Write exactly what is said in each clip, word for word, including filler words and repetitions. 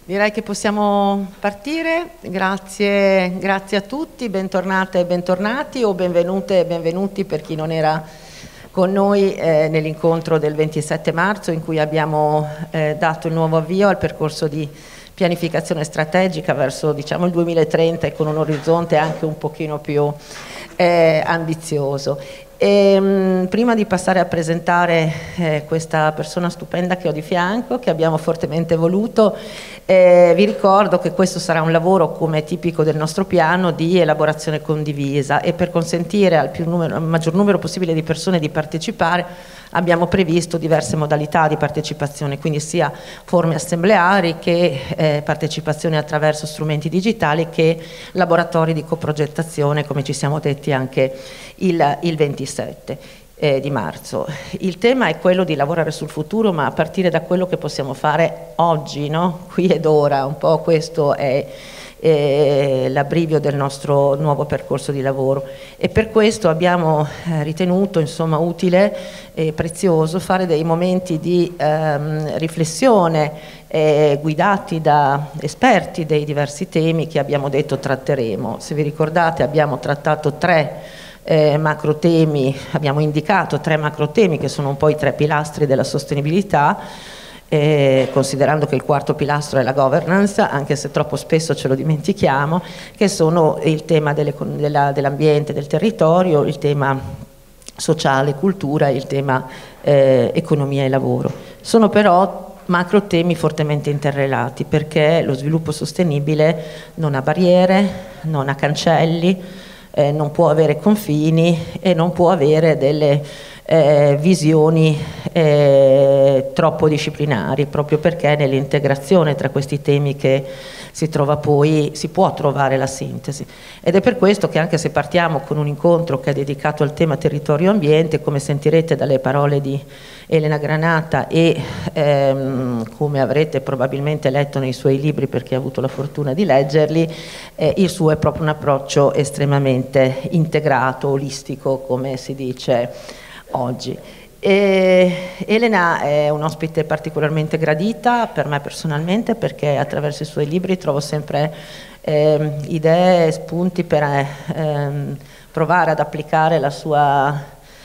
Direi che possiamo partire. Grazie, grazie a tutti, bentornate e bentornati o benvenute e benvenuti per chi non era con noi eh, nell'incontro del ventisette marzo in cui abbiamo eh, dato il nuovo avvio al percorso di pianificazione strategica verso diciamo, il duemilatrenta e con un orizzonte anche un pochino più eh, ambizioso. E, mh, prima di passare a presentare eh, questa persona stupenda che ho di fianco, che abbiamo fortemente voluto, eh, vi ricordo che questo sarà un lavoro, come è tipico del nostro piano, di elaborazione condivisa, e per consentire al, più numero, al maggior numero possibile di persone di partecipare abbiamo previsto diverse modalità di partecipazione, quindi sia forme assembleari che eh, partecipazione attraverso strumenti digitali che laboratori di coprogettazione, come ci siamo detti anche il, il ventisette eh, di marzo. Il tema è quello di lavorare sul futuro, ma a partire da quello che possiamo fare oggi, no? Qui ed ora, un po' questo è Eh, l'abbrivio del nostro nuovo percorso di lavoro, e per questo abbiamo eh, ritenuto insomma utile e prezioso fare dei momenti di ehm, riflessione eh, guidati da esperti dei diversi temi che abbiamo detto tratteremo. Se vi ricordate, abbiamo trattato tre eh, macro temi, abbiamo indicato tre macro temi che sono un po' i tre pilastri della sostenibilità. Eh, considerando che il quarto pilastro è la governance, anche se troppo spesso ce lo dimentichiamo, che sono il tema dell'ambiente, del territorio, il tema sociale, cultura e il tema eh, economia e lavoro. Sono però macro temi fortemente interrelati, perché lo sviluppo sostenibile non ha barriere, non ha cancelli, eh, non può avere confini e non può avere delle Eh, visioni eh, troppo disciplinari, proprio perché nell'integrazione tra questi temi che si trova poi, si può trovare la sintesi. Ed è per questo che, anche se partiamo con un incontro che è dedicato al tema territorio ambiente, come sentirete dalle parole di Elena Granata e ehm, come avrete probabilmente letto nei suoi libri, perché ho avuto la fortuna di leggerli, eh, il suo è proprio un approccio estremamente integrato, olistico, come si dice oggi. E Elena è un ospite particolarmente gradita per me personalmente, perché attraverso i suoi libri trovo sempre eh, idee e spunti per eh, provare ad applicare la sua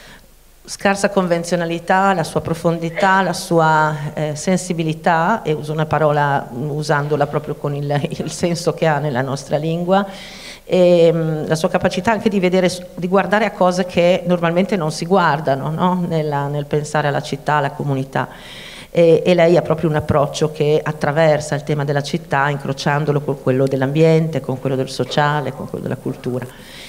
scarsa convenzionalità, la sua profondità, la sua eh, sensibilità, e uso una parola usandola proprio con il, il senso che ha nella nostra lingua, e mh, la sua capacità anche di vedere, di guardare a cose che normalmente non si guardano, no? Nella, nel pensare alla città, alla comunità. E, e lei ha proprio un approccio che attraversa il tema della città, incrociandolo con quello dell'ambiente, con quello del sociale, con quello della cultura.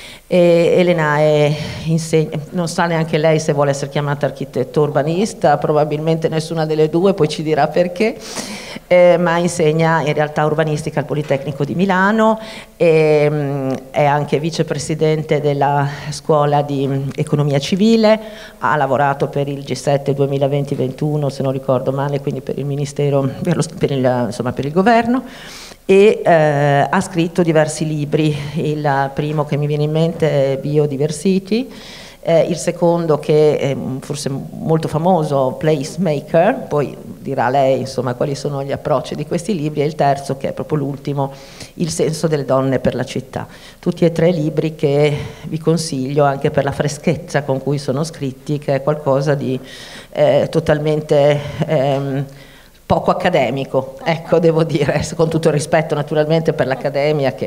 E Elena è, insegna, non sa neanche lei se vuole essere chiamata architetto urbanista, probabilmente nessuna delle due, poi ci dirà perché, eh, ma insegna in realtà urbanistica al Politecnico di Milano, e, mh, è anche vicepresidente della scuola di economia civile, ha lavorato per il G sette duemilaventi ventuno se non ricordo male, quindi per il Ministero, per, lo, per, il, insomma, per il governo, e eh, ha scritto diversi libri. Il primo che mi viene in mente è Biodiversity, eh, il secondo, che è forse molto famoso, Placemaker, poi dirà lei insomma quali sono gli approcci di questi libri, e il terzo, che è proprio l'ultimo, Il senso delle donne per la città. Tutti e tre libri che vi consiglio anche per la freschezza con cui sono scritti, che è qualcosa di eh, totalmente ehm, poco accademico, ecco, devo dire, con tutto il rispetto naturalmente per l'accademia, che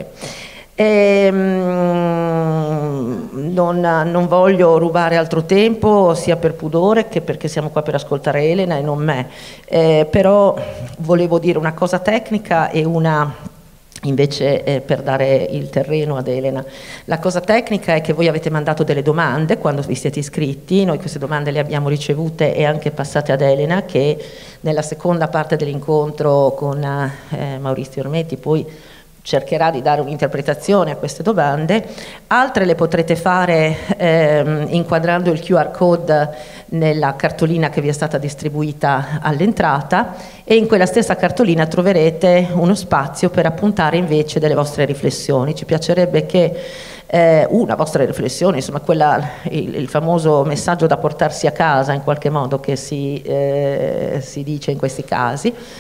ehm, non, non voglio rubare altro tempo, sia per pudore che perché siamo qua per ascoltare Elena e non me, eh, però volevo dire una cosa tecnica e una invece eh, per dare il terreno ad Elena. La cosa tecnica è che voi avete mandato delle domande quando vi siete iscritti, noi queste domande le abbiamo ricevute e anche passate ad Elena, che nella seconda parte dell'incontro con eh, Maurizio Ormetti poi cercherà di dare un'interpretazione a queste domande. Altre le potrete fare ehm, inquadrando il Q R code nella cartolina che vi è stata distribuita all'entrata, e in quella stessa cartolina troverete uno spazio per appuntare invece delle vostre riflessioni. Ci piacerebbe che eh, una vostra riflessione, insomma quella, il, il famoso messaggio da portarsi a casa in qualche modo che si, eh, si dice in questi casi,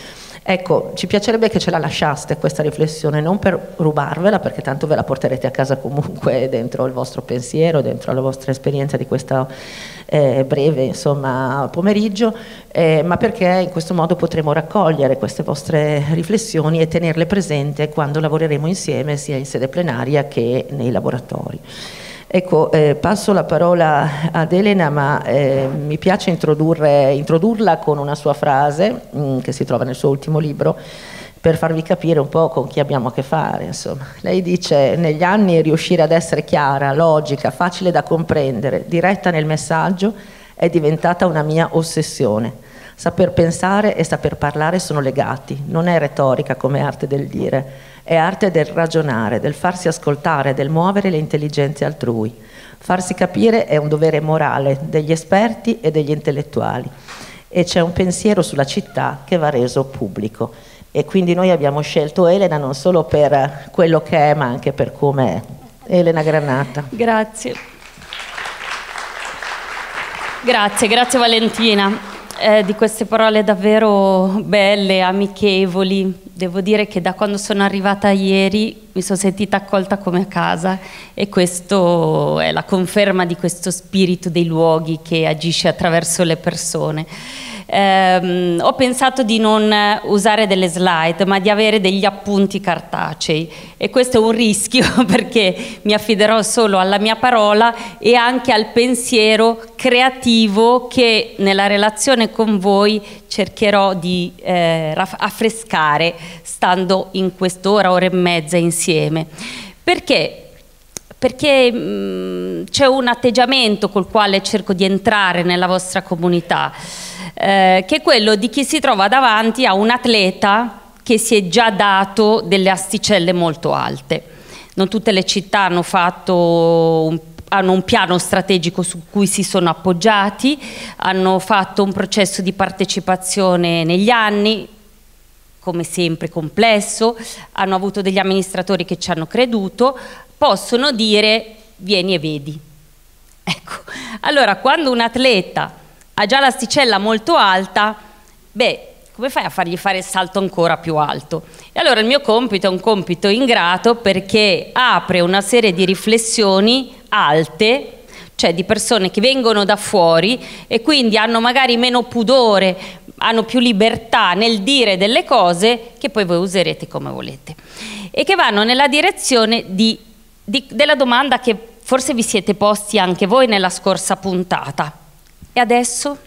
Ecco, ci piacerebbe che ce la lasciaste questa riflessione, non per rubarvela, perché tanto ve la porterete a casa comunque dentro il vostro pensiero, dentro la vostra esperienza di questo eh, breve insomma, pomeriggio, eh, ma perché in questo modo potremo raccogliere queste vostre riflessioni e tenerle presenti quando lavoreremo insieme sia in sede plenaria che nei laboratori. Ecco, eh, passo la parola ad Elena, ma eh, mi piace introdurre, introdurla con una sua frase mh, che si trova nel suo ultimo libro, per farvi capire un po' con chi abbiamo a che fare. Insomma. Lei dice: negli anni riuscire ad essere chiara, logica, facile da comprendere, diretta nel messaggio è diventata una mia ossessione. Saper pensare e saper parlare sono legati, non è retorica come arte del dire, è arte del ragionare, del farsi ascoltare, del muovere le intelligenze altrui. Farsi capire è un dovere morale degli esperti e degli intellettuali, e c'è un pensiero sulla città che va reso pubblico. E quindi noi abbiamo scelto Elena non solo per quello che è, ma anche per come è. Elena Granata. Grazie. Grazie, grazie Valentina. Eh, di queste parole davvero belle, amichevoli. Devo dire che da quando sono arrivata ieri mi sono sentita accolta come a casa, e questo è la conferma di questo spirito dei luoghi che agisce attraverso le persone. Eh, ho pensato di non usare delle slide, ma di avere degli appunti cartacei, e questo è un rischio perché mi affiderò solo alla mia parola e anche al pensiero creativo che nella relazione con voi cercherò di eh, affrescare stando in quest'ora, ora e mezza insieme. Perché? Perché mh, c'è un atteggiamento col quale cerco di entrare nella vostra comunità, eh, che è quello di chi si trova davanti a un atleta che si è già dato delle asticelle molto alte. Non tutte le città hanno fatto un hanno un piano strategico su cui si sono appoggiati, hanno fatto un processo di partecipazione negli anni, come sempre complesso, hanno avuto degli amministratori che ci hanno creduto, possono dire vieni e vedi. Ecco, allora quando un atleta ha già l'asticella molto alta, beh, come fai a fargli fare il salto ancora più alto? E allora il mio compito è un compito ingrato, perché apre una serie di riflessioni alte, cioè di persone che vengono da fuori e quindi hanno magari meno pudore, hanno più libertà nel dire delle cose che poi voi userete come volete, e che vanno nella direzione di, di, della domanda che forse vi siete posti anche voi nella scorsa puntata. E adesso?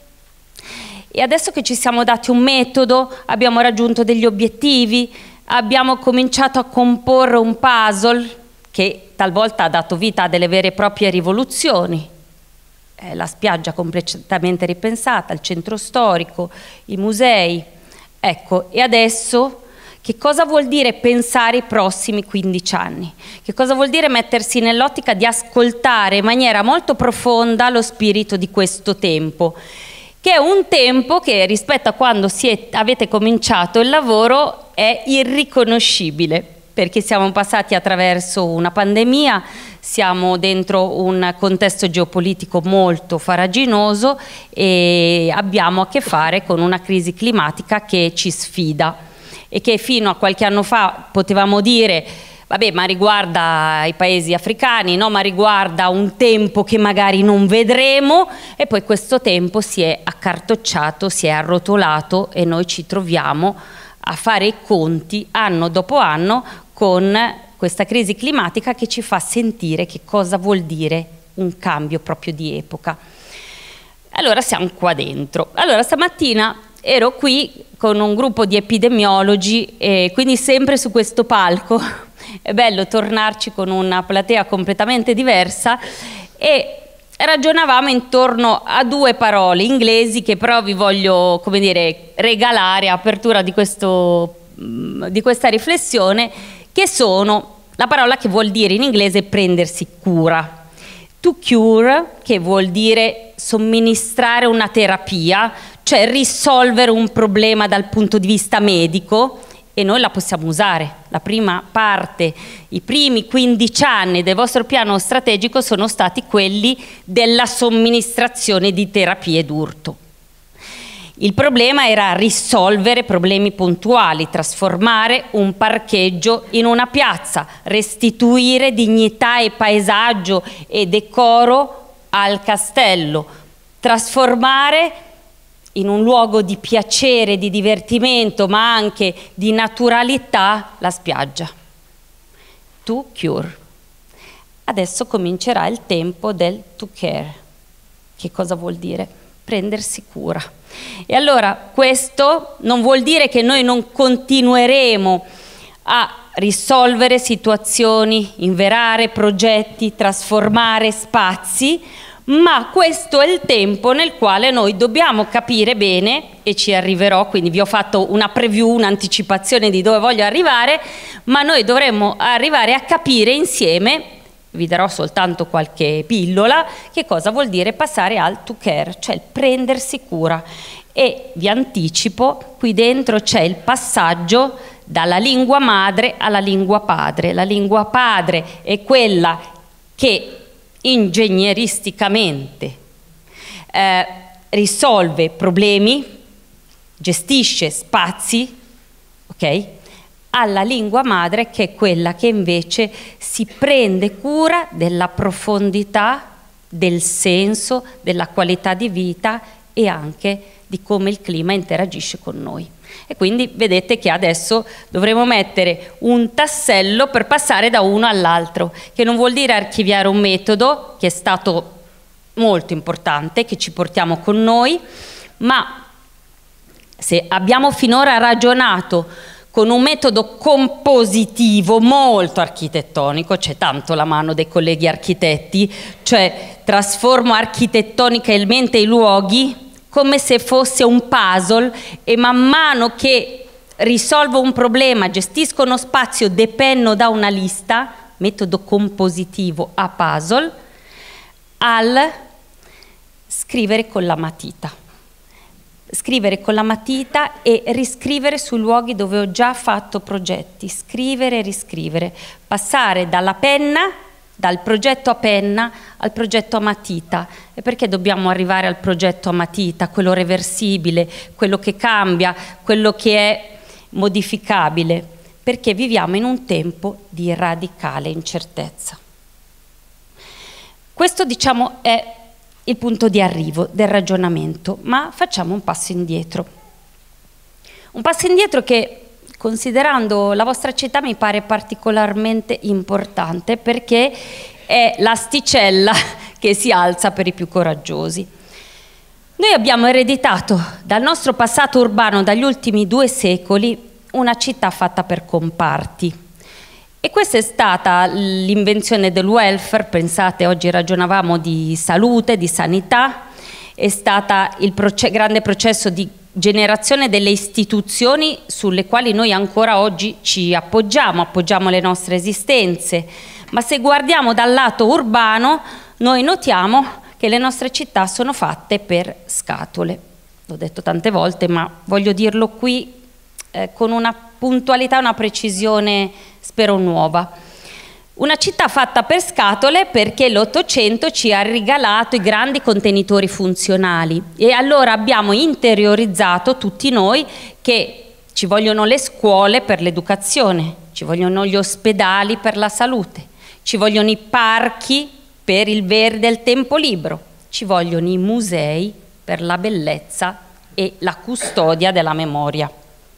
E adesso che ci siamo dati un metodo, abbiamo raggiunto degli obiettivi, abbiamo cominciato a comporre un puzzle che talvolta ha dato vita a delle vere e proprie rivoluzioni. Eh, la spiaggia completamente ripensata, il centro storico, i musei. Ecco, e adesso che cosa vuol dire pensare i prossimi quindici anni? Che cosa vuol dire mettersi nell'ottica di ascoltare in maniera molto profonda lo spirito di questo tempo? Che è un tempo che rispetto a quando siete, avete cominciato il lavoro è irriconoscibile, perché siamo passati attraverso una pandemia, siamo dentro un contesto geopolitico molto farraginoso e abbiamo a che fare con una crisi climatica che ci sfida e che fino a qualche anno fa potevamo dire vabbè, ma riguarda i paesi africani, no? Ma riguarda un tempo che magari non vedremo, e poi questo tempo si è accartocciato, si è arrotolato e noi ci troviamo a fare i conti anno dopo anno con questa crisi climatica che ci fa sentire che cosa vuol dire un cambio proprio di epoca. Allora siamo qua dentro. Allora stamattina ero qui con un gruppo di epidemiologi e quindi sempre su questo palco. È bello tornarci con una platea completamente diversa e ragionavamo intorno a due parole inglesi che però vi voglio, come dire, regalare a apertura di, questo, di questa riflessione, che sono la parola che vuol dire in inglese prendersi cura. To cure, che vuol dire somministrare una terapia, cioè risolvere un problema dal punto di vista medico, e noi la possiamo usare. La prima parte, i primi quindici anni del vostro piano strategico sono stati quelli della somministrazione di terapie d'urto. Il problema era risolvere problemi puntuali, trasformare un parcheggio in una piazza, restituire dignità e paesaggio e decoro al castello, trasformare in un luogo di piacere, di divertimento, ma anche di naturalità la spiaggia. To cure. Adesso comincerà il tempo del to care. Che cosa vuol dire? Prendersi cura. E allora questo non vuol dire che noi non continueremo a risolvere situazioni, inverare progetti, trasformare spazi, ma questo è il tempo nel quale noi dobbiamo capire bene, e ci arriverò, quindi vi ho fatto una preview, un'anticipazione di dove voglio arrivare, ma noi dovremmo arrivare a capire insieme, vi darò soltanto qualche pillola, che cosa vuol dire passare al to care, cioè il prendersi cura. E vi anticipo, qui dentro c'è il passaggio dalla lingua madre alla lingua padre. La lingua padre è quella che ingegneristicamente eh, risolve problemi, gestisce spazi, ok? Alla lingua madre, che è quella che invece si prende cura della profondità, del senso, della qualità di vita e anche di come il clima interagisce con noi. E quindi vedete che adesso dovremo mettere un tassello per passare da uno all'altro, che non vuol dire archiviare un metodo che è stato molto importante, che ci portiamo con noi, ma se abbiamo finora ragionato con un metodo compositivo molto architettonico, c'è tanto la mano dei colleghi architetti, cioè trasformo architettonicamente i luoghi come se fosse un puzzle, e man mano che risolvo un problema, gestisco uno spazio, depenno da una lista, metodo compositivo a puzzle, al scrivere con la matita. Scrivere con la matita e riscrivere sui luoghi dove ho già fatto progetti, scrivere e riscrivere, passare dalla penna, dal progetto a penna al progetto a matita. E perché dobbiamo arrivare al progetto a matita, quello reversibile, quello che cambia, quello che è modificabile? Perché viviamo in un tempo di radicale incertezza. Questo, diciamo, è il punto di arrivo del ragionamento, ma facciamo un passo indietro. Un passo indietro che, considerando la vostra città, mi pare particolarmente importante, perché è l'asticella che si alza per i più coraggiosi. Noi abbiamo ereditato dal nostro passato urbano, dagli ultimi due secoli, una città fatta per comparti. E questa è stata l'invenzione del welfare. Pensate, oggi ragionavamo di salute, di sanità, è stata il proce- grande processo di generazione delle istituzioni sulle quali noi ancora oggi ci appoggiamo, appoggiamo le nostre esistenze. Ma se guardiamo dal lato urbano, noi notiamo che le nostre città sono fatte per scatole. L'ho detto tante volte, ma voglio dirlo qui eh, con una puntualità, una precisione, spero nuova. Una città fatta per scatole, perché l'Ottocento ci ha regalato i grandi contenitori funzionali, e allora abbiamo interiorizzato tutti noi che ci vogliono le scuole per l'educazione, ci vogliono gli ospedali per la salute, ci vogliono i parchi per il verde e il tempo libero, ci vogliono i musei per la bellezza e la custodia della memoria.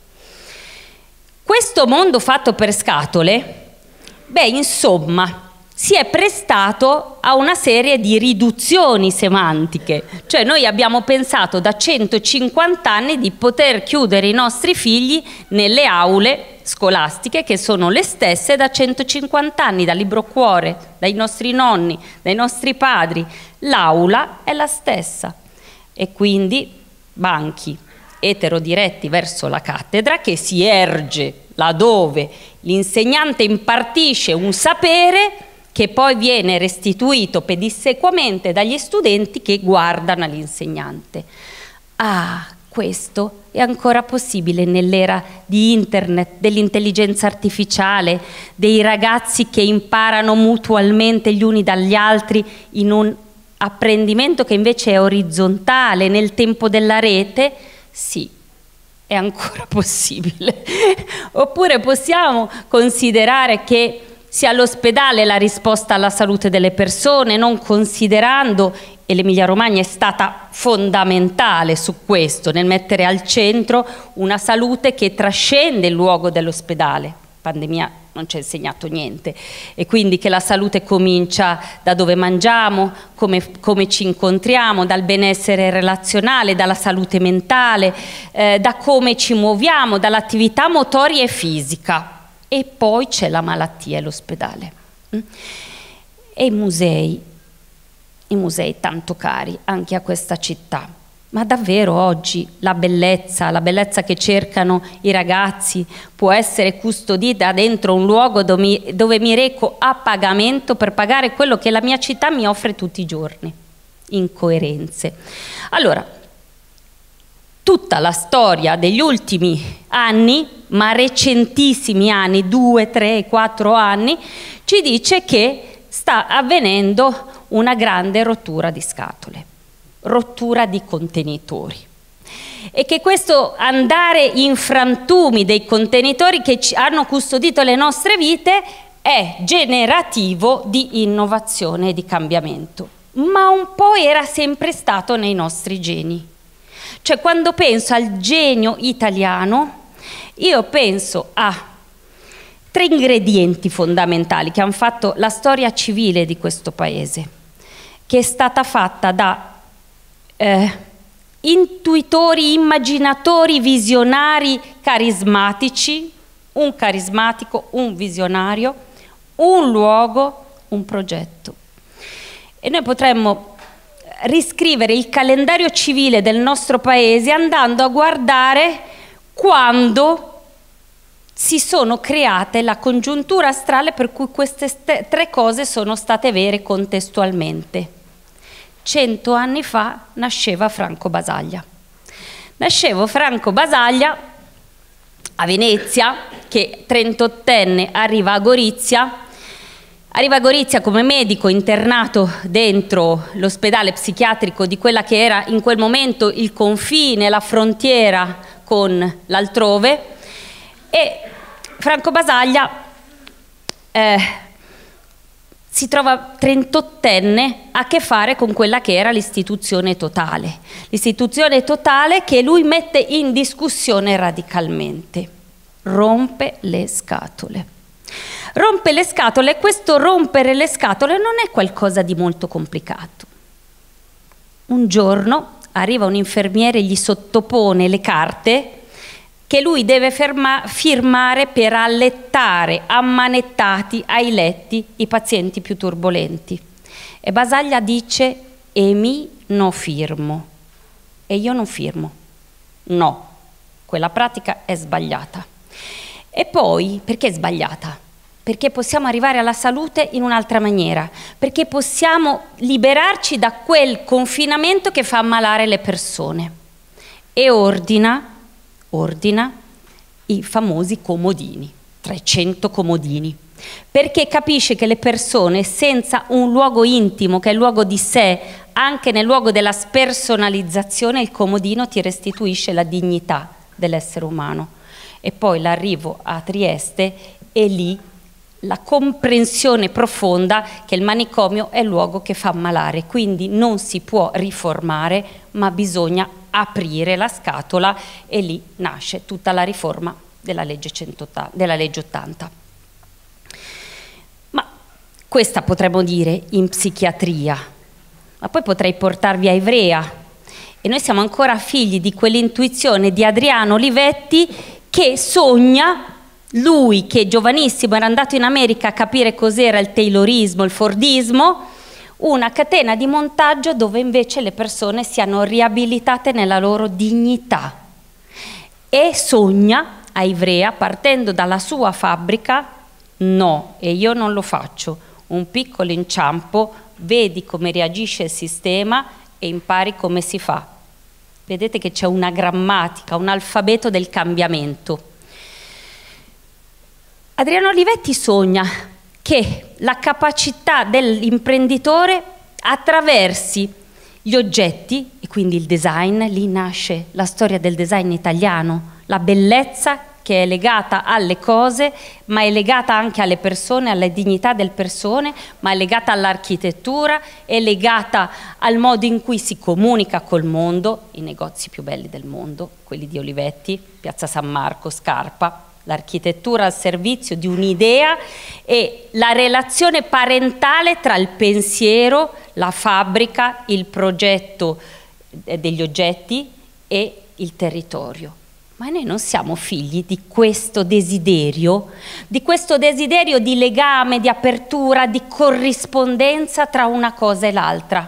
Questo mondo fatto per scatole, beh, insomma, si è prestato a una serie di riduzioni semantiche. Cioè noi abbiamo pensato da centocinquanta anni di poter chiudere i nostri figli nelle aule scolastiche, che sono le stesse da centocinquanta anni, dal libro cuore, dai nostri nonni, dai nostri padri. L'aula è la stessa. E quindi banchi eterodiretti verso la cattedra, che si erge laddove l'insegnante impartisce un sapere che poi viene restituito pedissequamente dagli studenti che guardano l'insegnante. Ah, questo è ancora possibile nell'era di internet, dell'intelligenza artificiale, dei ragazzi che imparano mutualmente gli uni dagli altri in un apprendimento che invece è orizzontale nel tempo della rete. Sì, è ancora possibile. Oppure possiamo considerare che sia l'ospedale la risposta alla salute delle persone, non considerando, e l'Emilia Romagna è stata fondamentale su questo, nel mettere al centro una salute che trascende il luogo dell'ospedale. La pandemia non ci ha insegnato niente, e quindi che la salute comincia da dove mangiamo, come, come ci incontriamo, dal benessere relazionale, dalla salute mentale, eh, da come ci muoviamo, dall'attività motoria e fisica. E poi c'è la malattia e l'ospedale. E i musei, i musei tanto cari anche a questa città. Ma davvero oggi la bellezza, la bellezza che cercano i ragazzi può essere custodita dentro un luogo dove mi, dove mi reco a pagamento per pagare quello che la mia città mi offre tutti i giorni? Incoerenze. Allora, tutta la storia degli ultimi anni, ma recentissimi anni, due, tre, quattro anni, ci dice che sta avvenendo una grande rottura di scatole, rottura di contenitori, e che questo andare in frantumi dei contenitori che ci hanno custodito le nostre vite è generativo di innovazione e di cambiamento, ma un po' era sempre stato nei nostri geni. Cioè, quando penso al genio italiano, io penso a tre ingredienti fondamentali che hanno fatto la storia civile di questo paese, che è stata fatta da eh, intuitori, immaginatori, visionari carismatici, un carismatico, un visionario, un luogo, un progetto. E noi potremmo riscrivere il calendario civile del nostro paese andando a guardare quando si sono create la congiuntura astrale per cui queste tre cose sono state vere contestualmente. Cento anni fa nasceva Franco Basaglia. Nasceva Franco Basaglia a Venezia, che trentottenne arriva a Gorizia. Arriva a Gorizia come medico internato dentro l'ospedale psichiatrico di quella che era in quel momento il confine, la frontiera con l'altrove, e Franco Basaglia eh, si trova trentottenne a che fare con quella che era l'istituzione totale, l'istituzione totale che lui mette in discussione radicalmente, rompe le scatole. Rompe le scatole, e questo rompere le scatole non è qualcosa di molto complicato. Un giorno arriva un infermiere e gli sottopone le carte che lui deve ferma, firmare per allettare ammanettati ai letti i pazienti più turbolenti. E Basaglia dice: e mi no firmo. E io non firmo. No, quella pratica è sbagliata. E poi, perché è sbagliata? Perché possiamo arrivare alla salute in un'altra maniera, perché possiamo liberarci da quel confinamento che fa ammalare le persone. E ordina, ordina i famosi comodini, trecento comodini, perché capisce che le persone senza un luogo intimo, che è il luogo di sé, anche nel luogo della spersonalizzazione, il comodino ti restituisce la dignità dell'essere umano. E poi l'arrivo a Trieste e lì la comprensione profonda che il manicomio è il luogo che fa ammalare, quindi non si può riformare, ma bisogna aprire la scatola, e lì nasce tutta la riforma della legge, centottanta, della legge ottanta. Ma questa potremmo dire in psichiatria, ma poi potrei portarvi a Ivrea, e noi siamo ancora figli di quell'intuizione di Adriano Olivetti che sogna, lui che giovanissimo era andato in America a capire cos'era il taylorismo, il fordismo, una catena di montaggio dove invece le persone siano riabilitate nella loro dignità, e sogna a Ivrea, partendo dalla sua fabbrica: no, e io non lo faccio, un piccolo inciampo, vedi come reagisce il sistema e impari come si fa. Vedete che c'è una grammatica, un alfabeto del cambiamento. Adriano Olivetti sogna che la capacità dell'imprenditore attraversi Gli oggetti, e quindi il design, lì nasce la storia del design italiano, la bellezza che è legata alle cose, ma è legata anche alle persone, alla dignità delle persone, ma è legata all'architettura, è legata al modo in cui si comunica col mondo, i negozi più belli del mondo, quelli di Olivetti, Piazza San Marco, Scarpa, l'architettura al servizio di un'idea e la relazione parentale tra il pensiero, la fabbrica, il progetto degli oggetti e il territorio. Ma noi non siamo figli di questo desiderio, di questo desiderio di legame, di apertura, di corrispondenza tra una cosa e l'altra.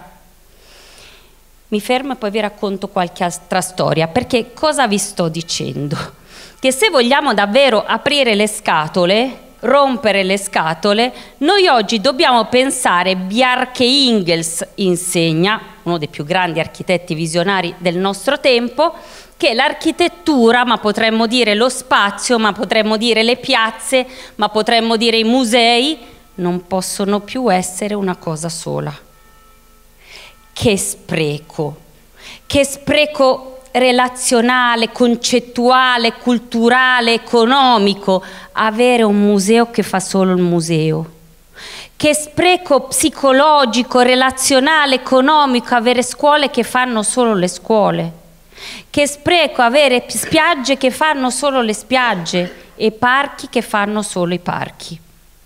Mi fermo e poi vi racconto qualche altra storia, perché cosa vi sto dicendo? Che se vogliamo davvero aprire le scatole, rompere le scatole, noi oggi dobbiamo pensare, Bjarke Ingels insegna, uno dei più grandi architetti visionari del nostro tempo, che l'architettura, ma potremmo dire lo spazio, ma potremmo dire le piazze, ma potremmo dire i musei, non possono più essere una cosa sola. Che spreco, che spreco relazionale, concettuale, culturale, economico, avere un museo che fa solo il museo. Che spreco psicologico, relazionale, economico, avere scuole che fanno solo le scuole. Che spreco avere spiagge che fanno solo le spiagge e parchi che fanno solo i parchi.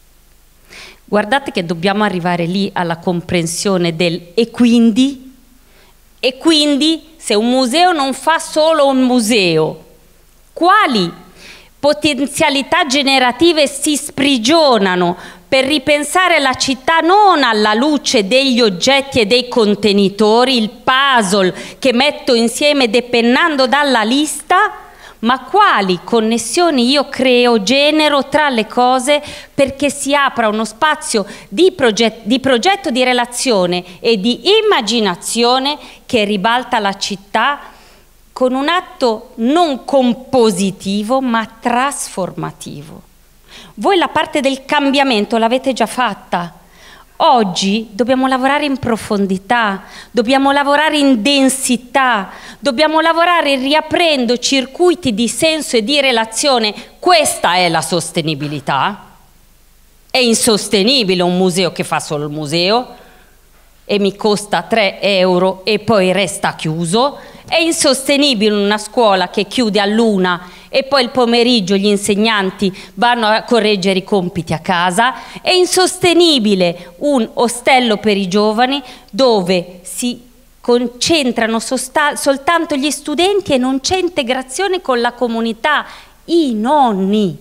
Guardate che dobbiamo arrivare lì alla comprensione del e quindi, e quindi se un museo non fa solo un museo, quali potenzialità generative si sprigionano per ripensare la città non alla luce degli oggetti e dei contenitori, il puzzle che metto insieme depennando dalla lista, ma quali connessioni io creo, genero tra le cose perché si apra uno spazio di, proget- di progetto di relazione e di immaginazione che ribalta la città con un atto non compositivo ma trasformativo. Voi la parte del cambiamento l'avete già fatta. Oggi dobbiamo lavorare in profondità, dobbiamo lavorare in densità, dobbiamo lavorare riaprendo circuiti di senso e di relazione. Questa è la sostenibilità. È insostenibile un museo che fa solo il museo e mi costa tre euro e poi resta chiuso. È insostenibile una scuola che chiude all'una e poi il pomeriggio gli insegnanti vanno a correggere i compiti a casa. È insostenibile un ostello per i giovani dove si concentrano soltanto gli studenti e non c'è integrazione con la comunità, i nonni.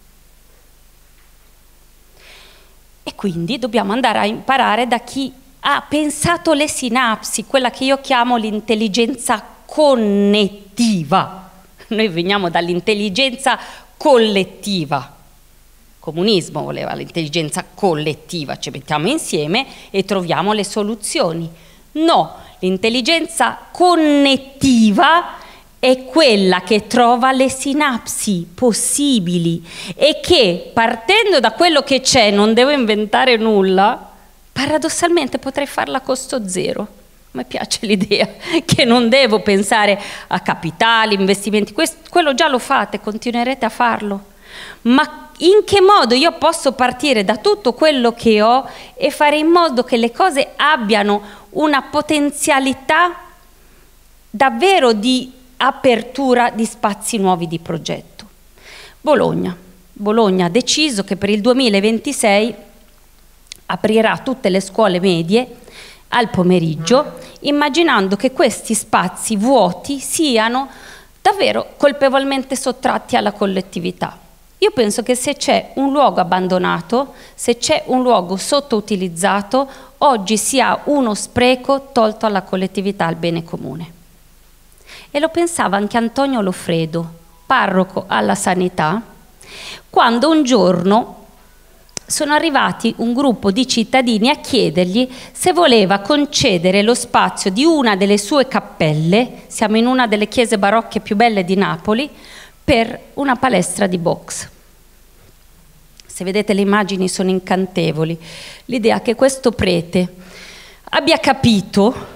E quindi dobbiamo andare a imparare da chi ha pensato le sinapsi, quella che io chiamo l'intelligenza connettiva. Noi veniamo dall'intelligenza collettiva. Il comunismo voleva l'intelligenza collettiva, ci mettiamo insieme e troviamo le soluzioni. No, l'intelligenza connettiva è quella che trova le sinapsi possibili e che, partendo da quello che c'è, non devo inventare nulla, paradossalmente potrei farla a costo zero. Mi piace l'idea che non devo pensare a capitali, investimenti, questo, quello già lo fate, continuerete a farlo. Ma in che modo io posso partire da tutto quello che ho e fare in modo che le cose abbiano una potenzialità davvero di apertura di spazi nuovi di progetto? Bologna. Bologna ha deciso che per il duemilaventisei aprirà tutte le scuole medie al pomeriggio, immaginando che questi spazi vuoti siano davvero colpevolmente sottratti alla collettività. Io penso che se c'è un luogo abbandonato, se c'è un luogo sottoutilizzato, oggi sia uno spreco tolto alla collettività, al bene comune. E lo pensava anche Antonio Loffredo, parroco alla sanità, quando un giorno sono arrivati un gruppo di cittadini a chiedergli se voleva concedere lo spazio di una delle sue cappelle, siamo in una delle chiese barocche più belle di Napoli, per una palestra di box. Se vedete le immagini sono incantevoli. L'idea che questo prete abbia capito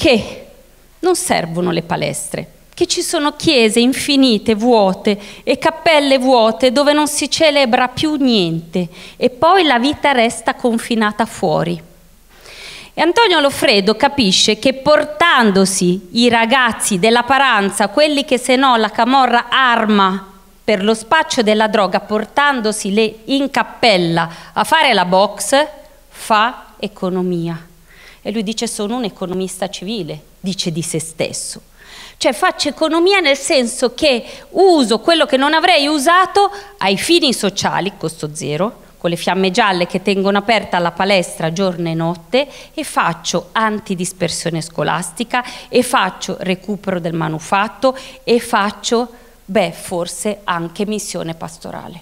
che non servono le palestre, che ci sono chiese infinite, vuote e cappelle vuote dove non si celebra più niente e poi la vita resta confinata fuori. E Antonio Loffredo capisce che portandosi i ragazzi della Paranza, quelli che se no la camorra arma per lo spaccio della droga, portandoseli in cappella a fare la box, fa economia. E lui dice: sono un economista civile, dice di se stesso. Cioè faccio economia nel senso che uso quello che non avrei usato ai fini sociali, costo zero, con le fiamme gialle che tengono aperta la palestra giorno e notte, e faccio antidispersione scolastica, e faccio recupero del manufatto, e faccio, beh, forse anche missione pastorale.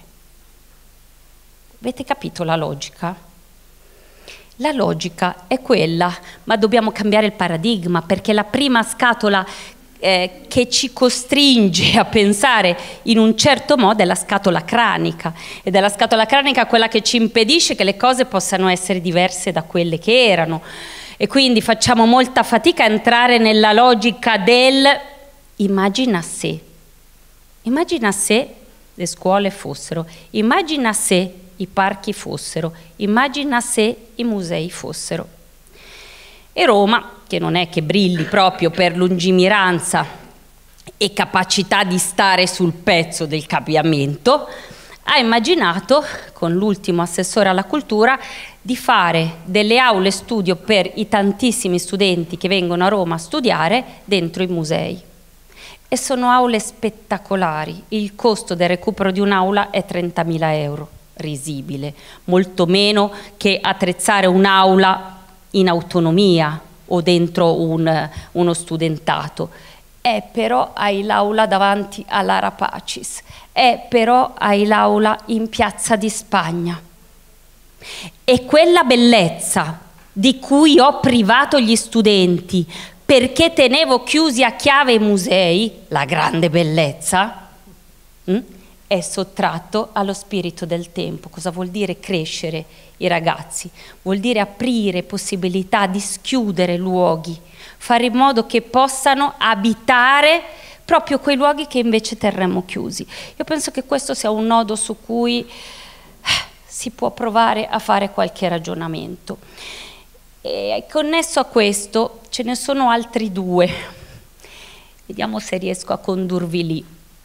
Avete capito la logica? La logica è quella, ma dobbiamo cambiare il paradigma, perché la prima scatola Eh, che ci costringe a pensare in un certo modo è la scatola cranica, ed è la scatola cranica quella che ci impedisce che le cose possano essere diverse da quelle che erano, e quindi facciamo molta fatica a entrare nella logica del immagina se, immagina se le scuole fossero, immagina se i parchi fossero, immagina se i musei fossero. E Roma, che non è che brilli proprio per lungimiranza e capacità di stare sul pezzo del cambiamento, ha immaginato, con l'ultimo assessore alla cultura, di fare delle aule studio per i tantissimi studenti che vengono a Roma a studiare dentro i musei. E sono aule spettacolari. Il costo del recupero di un'aula è trentamila euro, risibile, molto meno che attrezzare un'aula in autonomia o dentro un, uno studentato. È però hai l'aula davanti all'Ara Pacis, è però hai l'aula in Piazza di Spagna. E quella bellezza di cui ho privato gli studenti perché tenevo chiusi a chiave i musei, la grande bellezza, hm? è sottratto allo spirito del tempo. Cosa vuol dire crescere i ragazzi? Vuol dire aprire possibilità di schiudere luoghi, fare in modo che possano abitare proprio quei luoghi che invece terremo chiusi. Io penso che questo sia un nodo su cui si può provare a fare qualche ragionamento. E connesso a questo ce ne sono altri due. Vediamo se riesco a condurvi lì.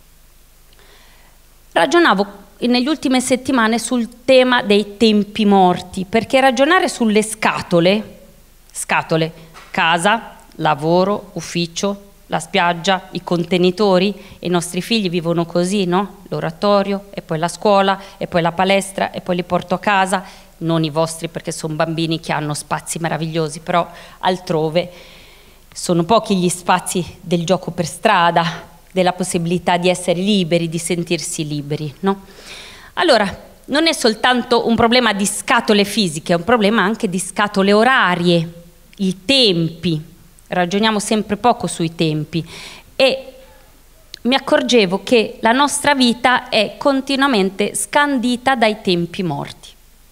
Ragionavo negli ultime settimane sul tema dei tempi morti, perché ragionare sulle scatole, scatole, casa, lavoro, ufficio, la spiaggia, i contenitori, e i nostri figli vivono così, no? L'oratorio, e poi la scuola, e poi la palestra, e poi li porto a casa, non i vostri perché sono bambini che hanno spazi meravigliosi, però altrove sono pochi gli spazi del gioco per strada, della possibilità di essere liberi, di sentirsi liberi, no? Allora, non è soltanto un problema di scatole fisiche, è un problema anche di scatole orarie, i tempi. Ragioniamo sempre poco sui tempi e mi accorgevo che la nostra vita è continuamente scandita dai tempi morti.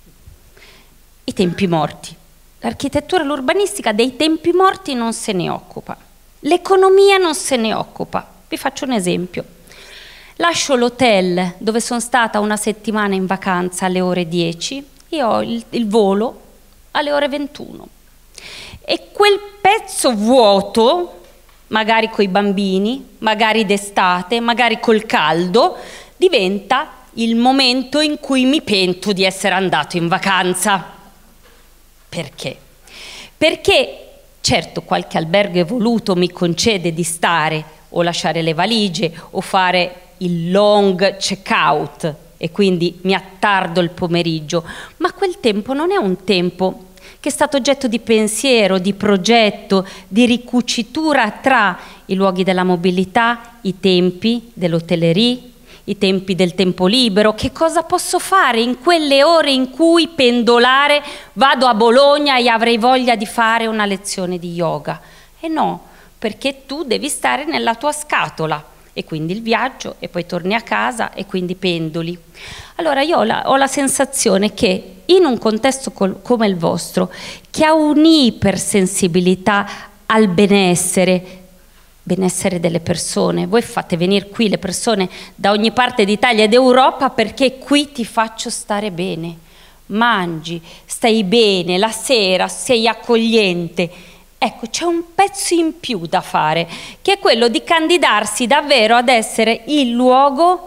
I tempi morti. L'architettura e l'urbanistica dei tempi morti non se ne occupa. L'economia non se ne occupa. Vi faccio un esempio. Lascio l'hotel dove sono stata una settimana in vacanza alle ore dieci e ho il, il volo alle ore ventuno. E quel pezzo vuoto, magari coi bambini, magari d'estate, magari col caldo, diventa il momento in cui mi pento di essere andato in vacanza. Perché? Perché certo qualche albergo evoluto mi concede di stare o lasciare le valigie o fare il long check-out e quindi mi attardo il pomeriggio, ma quel tempo non è un tempo che è stato oggetto di pensiero, di progetto, di ricucitura tra i luoghi della mobilità, i tempi dell'hotellerie, i tempi del tempo libero. Che cosa posso fare in quelle ore in cui pendolare, vado a Bologna e avrei voglia di fare una lezione di yoga? E no, perché tu devi stare nella tua scatola e quindi il viaggio e poi torni a casa e quindi pendoli. Allora io ho la, ho la sensazione che in un contesto col, come il vostro, che ha un'ipersensibilità al benessere, benessere delle persone. Voi fate venire qui le persone da ogni parte d'Italia ed Europa perché qui ti faccio stare bene, mangi, stai bene, la sera sei accogliente. Ecco, c'è un pezzo in più da fare, che è quello di candidarsi davvero ad essere il luogo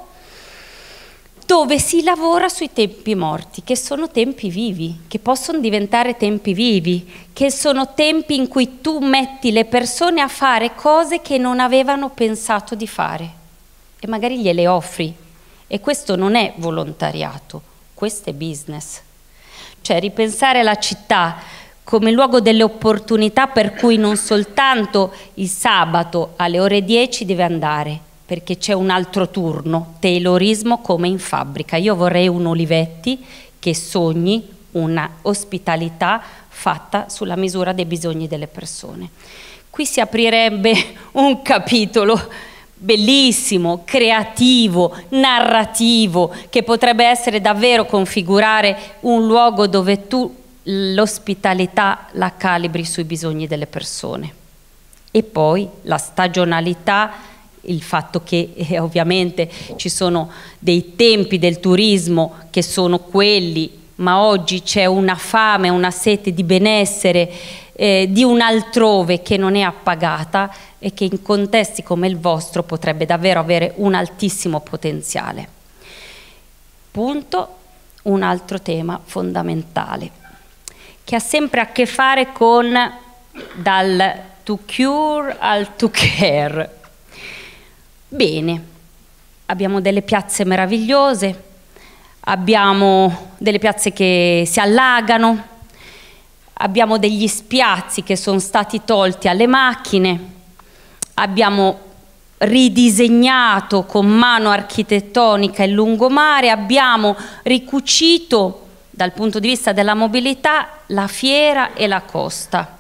dove si lavora sui tempi morti, che sono tempi vivi, che possono diventare tempi vivi, che sono tempi in cui tu metti le persone a fare cose che non avevano pensato di fare e magari gliele offri. E questo non è volontariato, questo è business. Cioè ripensare la città come luogo delle opportunità per cui non soltanto il sabato alle ore dieci deve andare, perché c'è un altro turno, taylorismo come in fabbrica. Io vorrei un Olivetti che sogni una ospitalità fatta sulla misura dei bisogni delle persone. Qui si aprirebbe un capitolo bellissimo, creativo, narrativo, che potrebbe essere davvero configurare un luogo dove tu l'ospitalità la calibri sui bisogni delle persone. E poi la stagionalità, il fatto che eh, ovviamente ci sono dei tempi del turismo che sono quelli, ma oggi c'è una fame, una sete di benessere, eh, di un altrove che non è appagata e che in contesti come il vostro potrebbe davvero avere un altissimo potenziale. Punto, un altro tema fondamentale, che ha sempre a che fare con dal to cure al to care. Bene, abbiamo delle piazze meravigliose, abbiamo delle piazze che si allagano, abbiamo degli spiazzi che sono stati tolti alle macchine, abbiamo ridisegnato con mano architettonica il lungomare, abbiamo ricucito dal punto di vista della mobilità la fiera e la costa.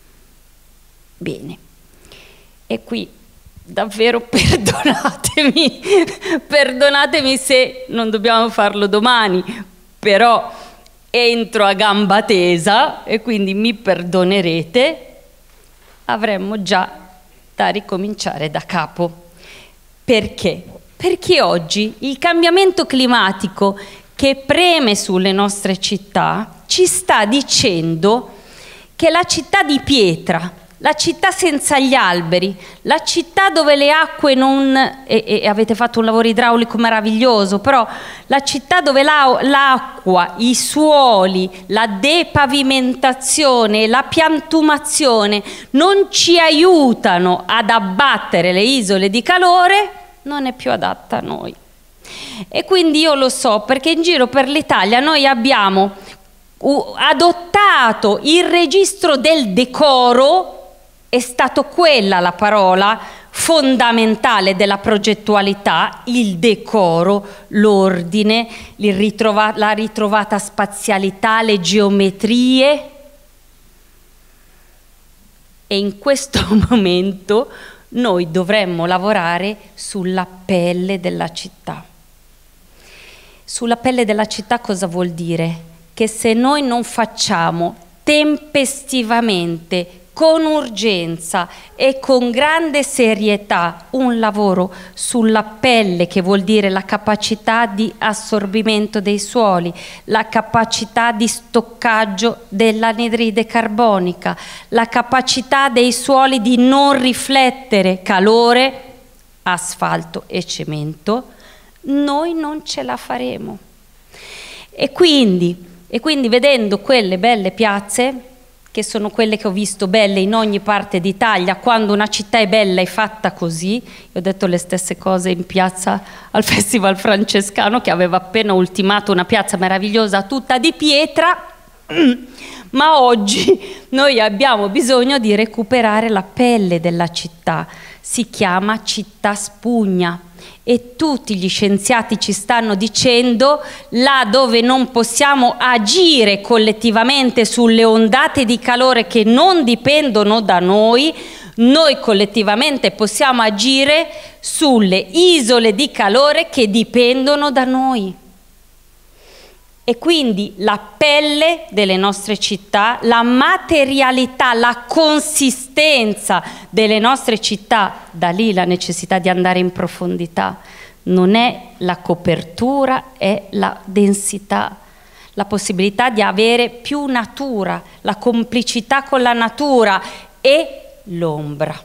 Bene, e qui davvero perdonatemi, perdonatemi se non dobbiamo farlo domani, però entro a gamba tesa e quindi mi perdonerete, avremmo già da ricominciare da capo. Perché? Perché oggi il cambiamento climatico che preme sulle nostre città ci sta dicendo che la città di pietra, la città senza gli alberi, la città dove le acque non... E, e avete fatto un lavoro idraulico meraviglioso, però la città dove l'acqua, i suoli, la depavimentazione, la piantumazione non ci aiutano ad abbattere le isole di calore, non è più adatta a noi. E quindi io lo so, perché in giro per l'Italia noi abbiamo adottato il registro del decoro. È stato quella la parola fondamentale della progettualità, il decoro, l'ordine, il ritrova- la ritrovata spazialità, le geometrie. E in questo momento noi dovremmo lavorare sulla pelle della città. Sulla pelle della città cosa vuol dire? Che se noi non facciamo tempestivamente, con urgenza e con grande serietà un lavoro sulla pelle, che vuol dire la capacità di assorbimento dei suoli, la capacità di stoccaggio dell'anidride carbonica, la capacità dei suoli di non riflettere calore, asfalto e cemento, noi non ce la faremo. E quindi, e quindi vedendo quelle belle piazze, che sono quelle che ho visto belle in ogni parte d'Italia, quando una città è bella è fatta così. Io ho detto le stesse cose in piazza al Festival Francescano, che aveva appena ultimato una piazza meravigliosa tutta di pietra, ma oggi noi abbiamo bisogno di recuperare la pelle della città. Si chiama città spugna. E tutti gli scienziati ci stanno dicendo, là dove non possiamo agire collettivamente sulle ondate di calore che non dipendono da noi, noi collettivamente possiamo agire sulle isole di calore che dipendono da noi. E quindi la pelle delle nostre città, la materialità, la consistenza delle nostre città, da lì la necessità di andare in profondità, non è la copertura, è la densità, la possibilità di avere più natura, la complicità con la natura e l'ombra.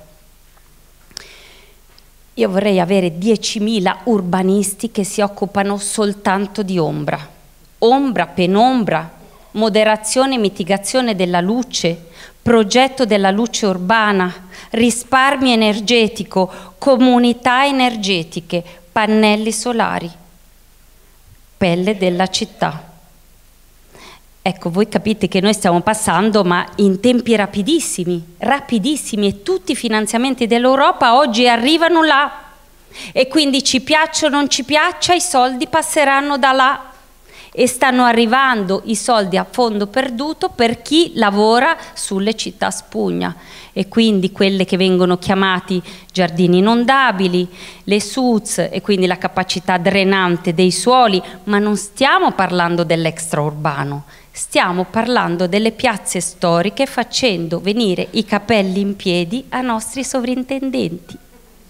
Io vorrei avere diecimila urbanisti che si occupano soltanto di ombra. Ombra, penombra, moderazione e mitigazione della luce, progetto della luce urbana, risparmio energetico, comunità energetiche, pannelli solari, pelle della città. Ecco, voi capite che noi stiamo passando, ma in tempi rapidissimi, rapidissimi, e tutti i finanziamenti dell'Europa oggi arrivano là. E quindi ci piaccia o non ci piaccia, i soldi passeranno da là. E stanno arrivando i soldi a fondo perduto per chi lavora sulle città spugna. E quindi quelle che vengono chiamati giardini inondabili, le S U Z, e quindi la capacità drenante dei suoli, ma non stiamo parlando dell'extraurbano. Stiamo parlando delle piazze storiche, facendo venire i capelli in piedi ai nostri sovrintendenti.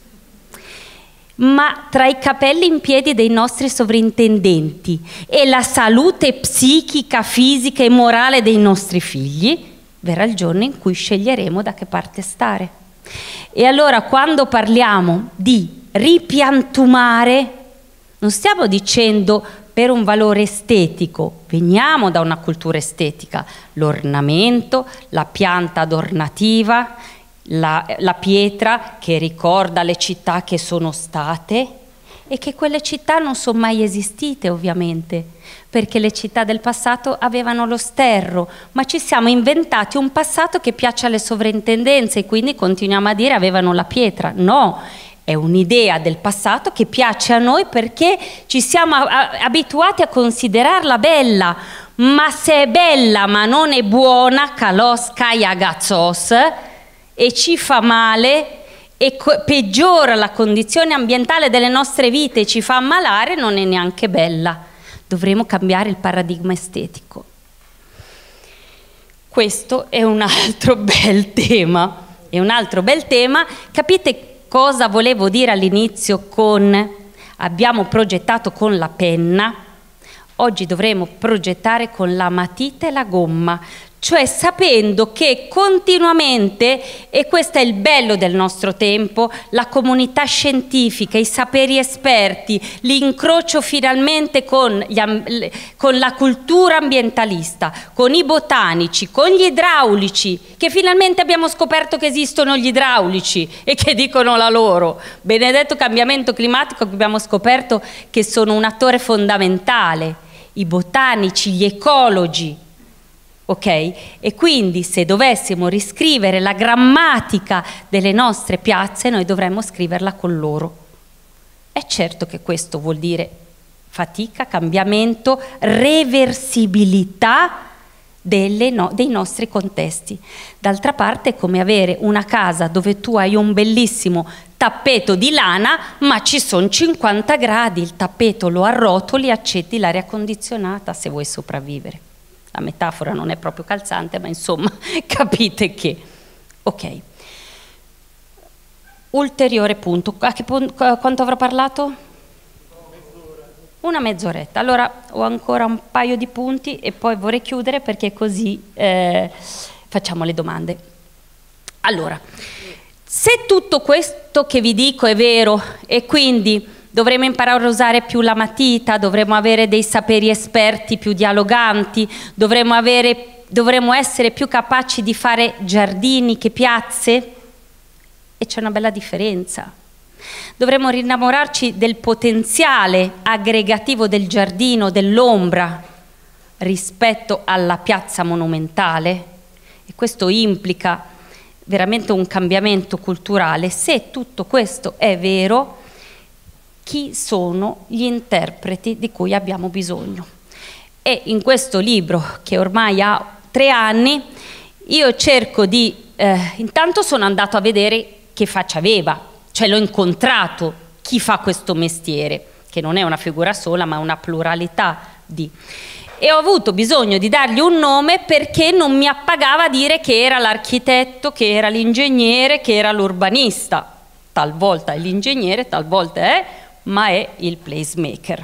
Ma tra i capelli in piedi dei nostri sovrintendenti e la salute psichica, fisica e morale dei nostri figli, verrà il giorno in cui sceglieremo da che parte stare. E allora, quando parliamo di ripiantumare, non stiamo dicendo per un valore estetico, veniamo da una cultura estetica, l'ornamento, la pianta adornativa, la, la pietra che ricorda le città che sono state e che quelle città non sono mai esistite, ovviamente, perché le città del passato avevano lo sterro, ma ci siamo inventati un passato che piace alle sovrintendenze e quindi continuiamo a dire avevano la pietra. No, è un'idea del passato che piace a noi perché ci siamo abituati a considerarla bella, ma se è bella ma non è buona, kalos kayagazzos, e ci fa male e peggiora la condizione ambientale delle nostre vite e ci fa ammalare, non è neanche bella. Dovremo cambiare il paradigma estetico. Questo è un altro bel tema. È un altro bel tema. Capite cosa volevo dire all'inizio con abbiamo progettato con la penna? Oggi dovremo progettare con la matita e la gomma, cioè sapendo che continuamente, e questo è il bello del nostro tempo, la comunità scientifica, i saperi esperti, l'incrocio finalmente con, gli, con la cultura ambientalista, con i botanici, con gli idraulici, che finalmente abbiamo scoperto che esistono gli idraulici e che dicono la loro. Benedetto cambiamento climatico, che abbiamo scoperto che sono un attore fondamentale, i botanici, gli ecologi. Ok? E quindi se dovessimo riscrivere la grammatica delle nostre piazze, noi dovremmo scriverla con loro. È certo che questo vuol dire fatica, cambiamento, reversibilità delle no, dei nostri contesti. D'altra parte è come avere una casa dove tu hai un bellissimo tappeto di lana, ma ci sono cinquanta gradi, il tappeto lo arrotoli e accetti l'aria condizionata se vuoi sopravvivere. La metafora non è proprio calzante, ma insomma capite che. Ok. Ulteriore punto. A che punto, quanto avrò parlato? Una mezz'oretta. Allora ho ancora un paio di punti e poi vorrei chiudere perché così eh, facciamo le domande. Allora, se tutto questo che vi dico è vero e quindi dovremo imparare a usare più la matita, dovremo avere dei saperi esperti più dialoganti, dovremo, avere, dovremo essere più capaci di fare giardini che piazze, e c'è una bella differenza. Dovremo rinnamorarci del potenziale aggregativo del giardino, dell'ombra, rispetto alla piazza monumentale, e questo implica veramente un cambiamento culturale. Se tutto questo è vero, chi sono gli interpreti di cui abbiamo bisogno? E in questo libro, che ormai ha tre anni, io cerco di, eh, intanto sono andato a vedere che faccia aveva, cioè l'ho incontrato chi fa questo mestiere, che non è una figura sola ma una pluralità, di. E ho avuto bisogno di dargli un nome perché non mi appagava dire che era l'architetto, che era l'ingegnere, che era l'urbanista. Talvolta è l'ingegnere, talvolta è, ma è il placemaker.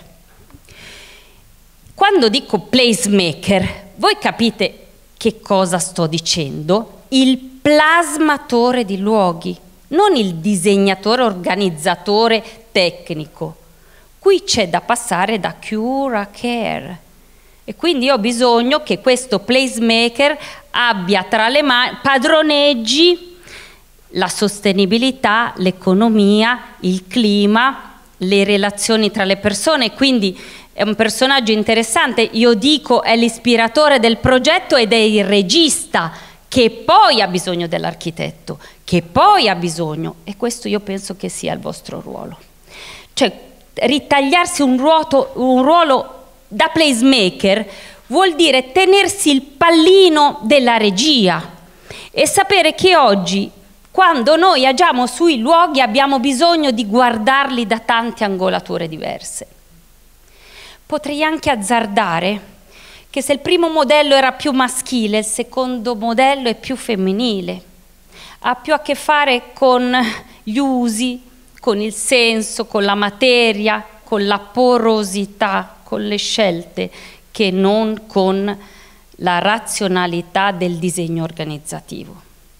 Quando dico placemaker, voi capite che cosa sto dicendo? Il plasmatore di luoghi, non il disegnatore, organizzatore tecnico. Qui c'è da passare da cure a care. E quindi io ho bisogno che questo placemaker abbia tra le mani, padroneggi la sostenibilità, l'economia, il clima, le relazioni tra le persone. Quindi è un personaggio interessante, io dico è l'ispiratore del progetto ed è il regista che poi ha bisogno dell'architetto, che poi ha bisogno, e questo io penso che sia il vostro ruolo. Cioè ritagliarsi un, ruoto, un ruolo da placemaker vuol dire tenersi il pallino della regia e sapere che oggi, quando noi agiamo sui luoghi, abbiamo bisogno di guardarli da tante angolature diverse. Potrei anche azzardare che se il primo modello era più maschile, il secondo modello è più femminile. Ha più a che fare con gli usi, con il senso, con la materia, con la porosità, con le scelte, che non con la razionalità del disegno organizzativo.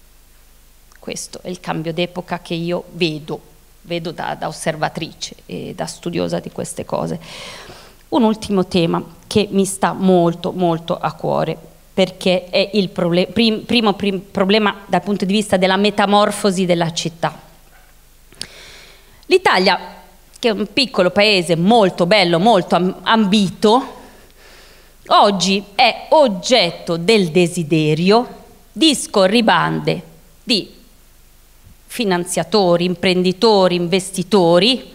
Questo è il cambio d'epoca che io vedo, vedo da, da osservatrice e da studiosa di queste cose. Un ultimo tema che mi sta molto molto a cuore, perché è il problem- prim- primo prim- problema dal punto di vista della metamorfosi della città. L'Italia, che è un piccolo paese molto bello, molto am- ambito, oggi è oggetto del desiderio di scorribande di finanziatori, imprenditori, investitori,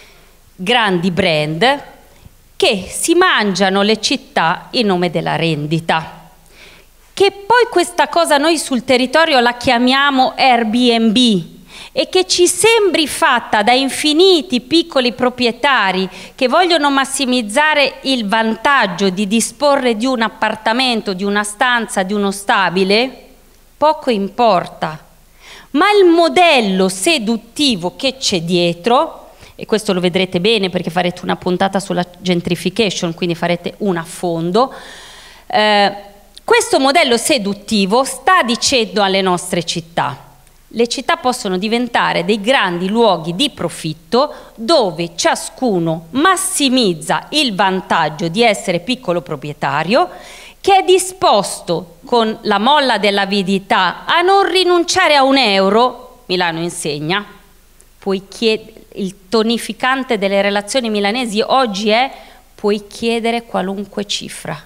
grandi brand che si mangiano le città in nome della rendita. Che poi questa cosa noi sul territorio la chiamiamo Airbnb e che ci sembri fatta da infiniti piccoli proprietari che vogliono massimizzare il vantaggio di disporre di un appartamento, di una stanza, di uno stabile, poco importa. Ma il modello seduttivo che c'è dietro, e questo lo vedrete bene perché farete una puntata sulla gentrification, quindi farete un affondo, eh, questo modello seduttivo sta dicendo alle nostre città: le città possono diventare dei grandi luoghi di profitto dove ciascuno massimizza il vantaggio di essere piccolo proprietario, che è disposto con la molla dell'avidità a non rinunciare a un euro. Milano insegna, puoi chiedere, il tonificante delle relazioni milanesi oggi è: puoi chiedere qualunque cifra.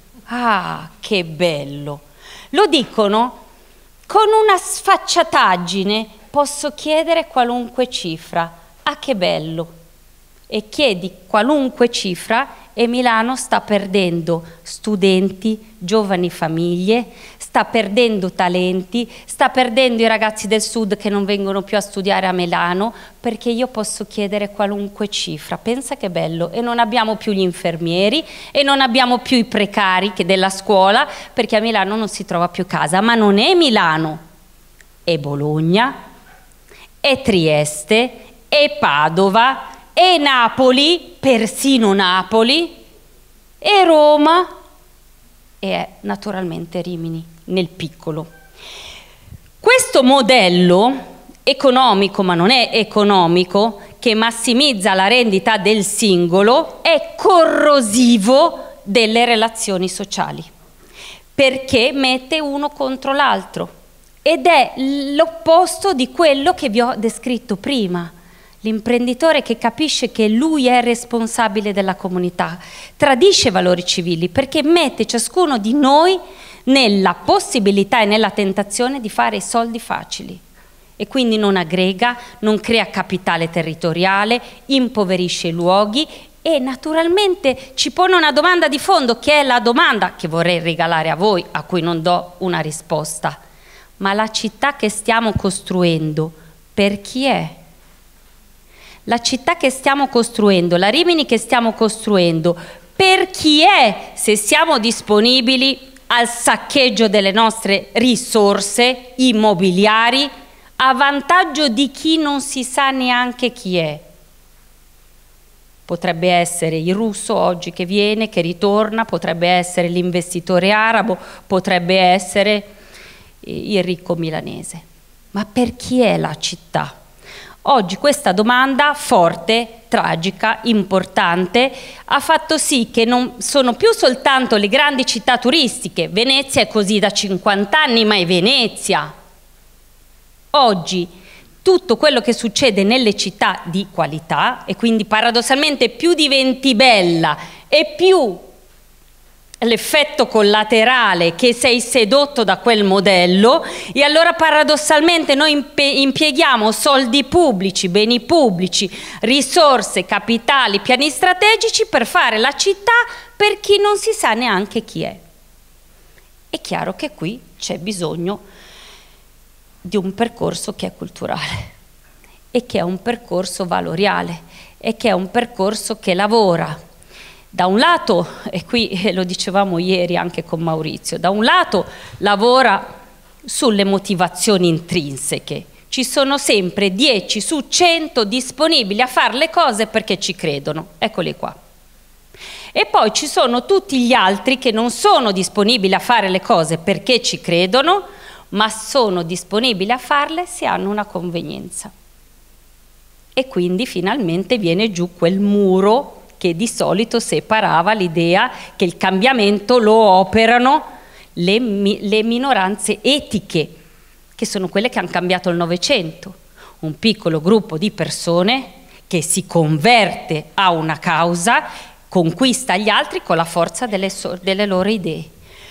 Ah, che bello! Lo dicono con una sfacciataggine: posso chiedere qualunque cifra. Ah, che bello! E chiedi qualunque cifra e Milano sta perdendo studenti, giovani famiglie, sta perdendo talenti, sta perdendo i ragazzi del sud che non vengono più a studiare a Milano perché io posso chiedere qualunque cifra. Pensa che bello! E non abbiamo più gli infermieri e non abbiamo più i precari che della scuola, perché a Milano non si trova più casa. Ma non è Milano, è Bologna, è Trieste, è Padova, è Napoli, persino Napoli, è Roma e è naturalmente Rimini, nel piccolo. Questo modello economico, ma non è economico, che massimizza la rendita del singolo, è corrosivo delle relazioni sociali, perché mette uno contro l'altro ed è l'opposto di quello che vi ho descritto prima. L'imprenditore che capisce che lui è responsabile della comunità tradisce valori civili perché mette ciascuno di noi nella possibilità e nella tentazione di fare i soldi facili e quindi non aggrega, non crea capitale territoriale, impoverisce i luoghi e naturalmente ci pone una domanda di fondo, che è la domanda che vorrei regalare a voi, a cui non do una risposta: ma la città che stiamo costruendo per chi è? La città che stiamo costruendo, la Rimini che stiamo costruendo, per chi è, se siamo disponibili al saccheggio delle nostre risorse immobiliari a vantaggio di chi non si sa neanche chi è. Potrebbe essere il russo oggi che viene, che ritorna, potrebbe essere l'investitore arabo, potrebbe essere il ricco milanese. Ma per chi è la città? Oggi questa domanda forte, tragica, importante, ha fatto sì che non sono più soltanto le grandi città turistiche. Venezia è così da cinquanta anni, ma è Venezia. Oggi tutto quello che succede nelle città di qualità, e quindi paradossalmente più diventi bella e più l'effetto collaterale che sei sedotto da quel modello, e allora paradossalmente noi impieghiamo soldi pubblici, beni pubblici, risorse, capitali, piani strategici per fare la città per chi non si sa neanche chi è. È chiaro che qui c'è bisogno di un percorso che è culturale e che è un percorso valoriale e che è un percorso che lavora da un lato, e qui lo dicevamo ieri anche con Maurizio, da un lato lavora sulle motivazioni intrinseche. Ci sono sempre dieci su cento disponibili a fare le cose perché ci credono, eccoli qua. E poi ci sono tutti gli altri che non sono disponibili a fare le cose perché ci credono, ma sono disponibili a farle se hanno una convenienza. E quindi finalmente viene giù quel muro che di solito separava l'idea che il cambiamento lo operano le, le minoranze etiche, che sono quelle che hanno cambiato il Novecento. Un piccolo gruppo di persone che si converte a una causa, conquista gli altri con la forza delle, so, delle loro idee.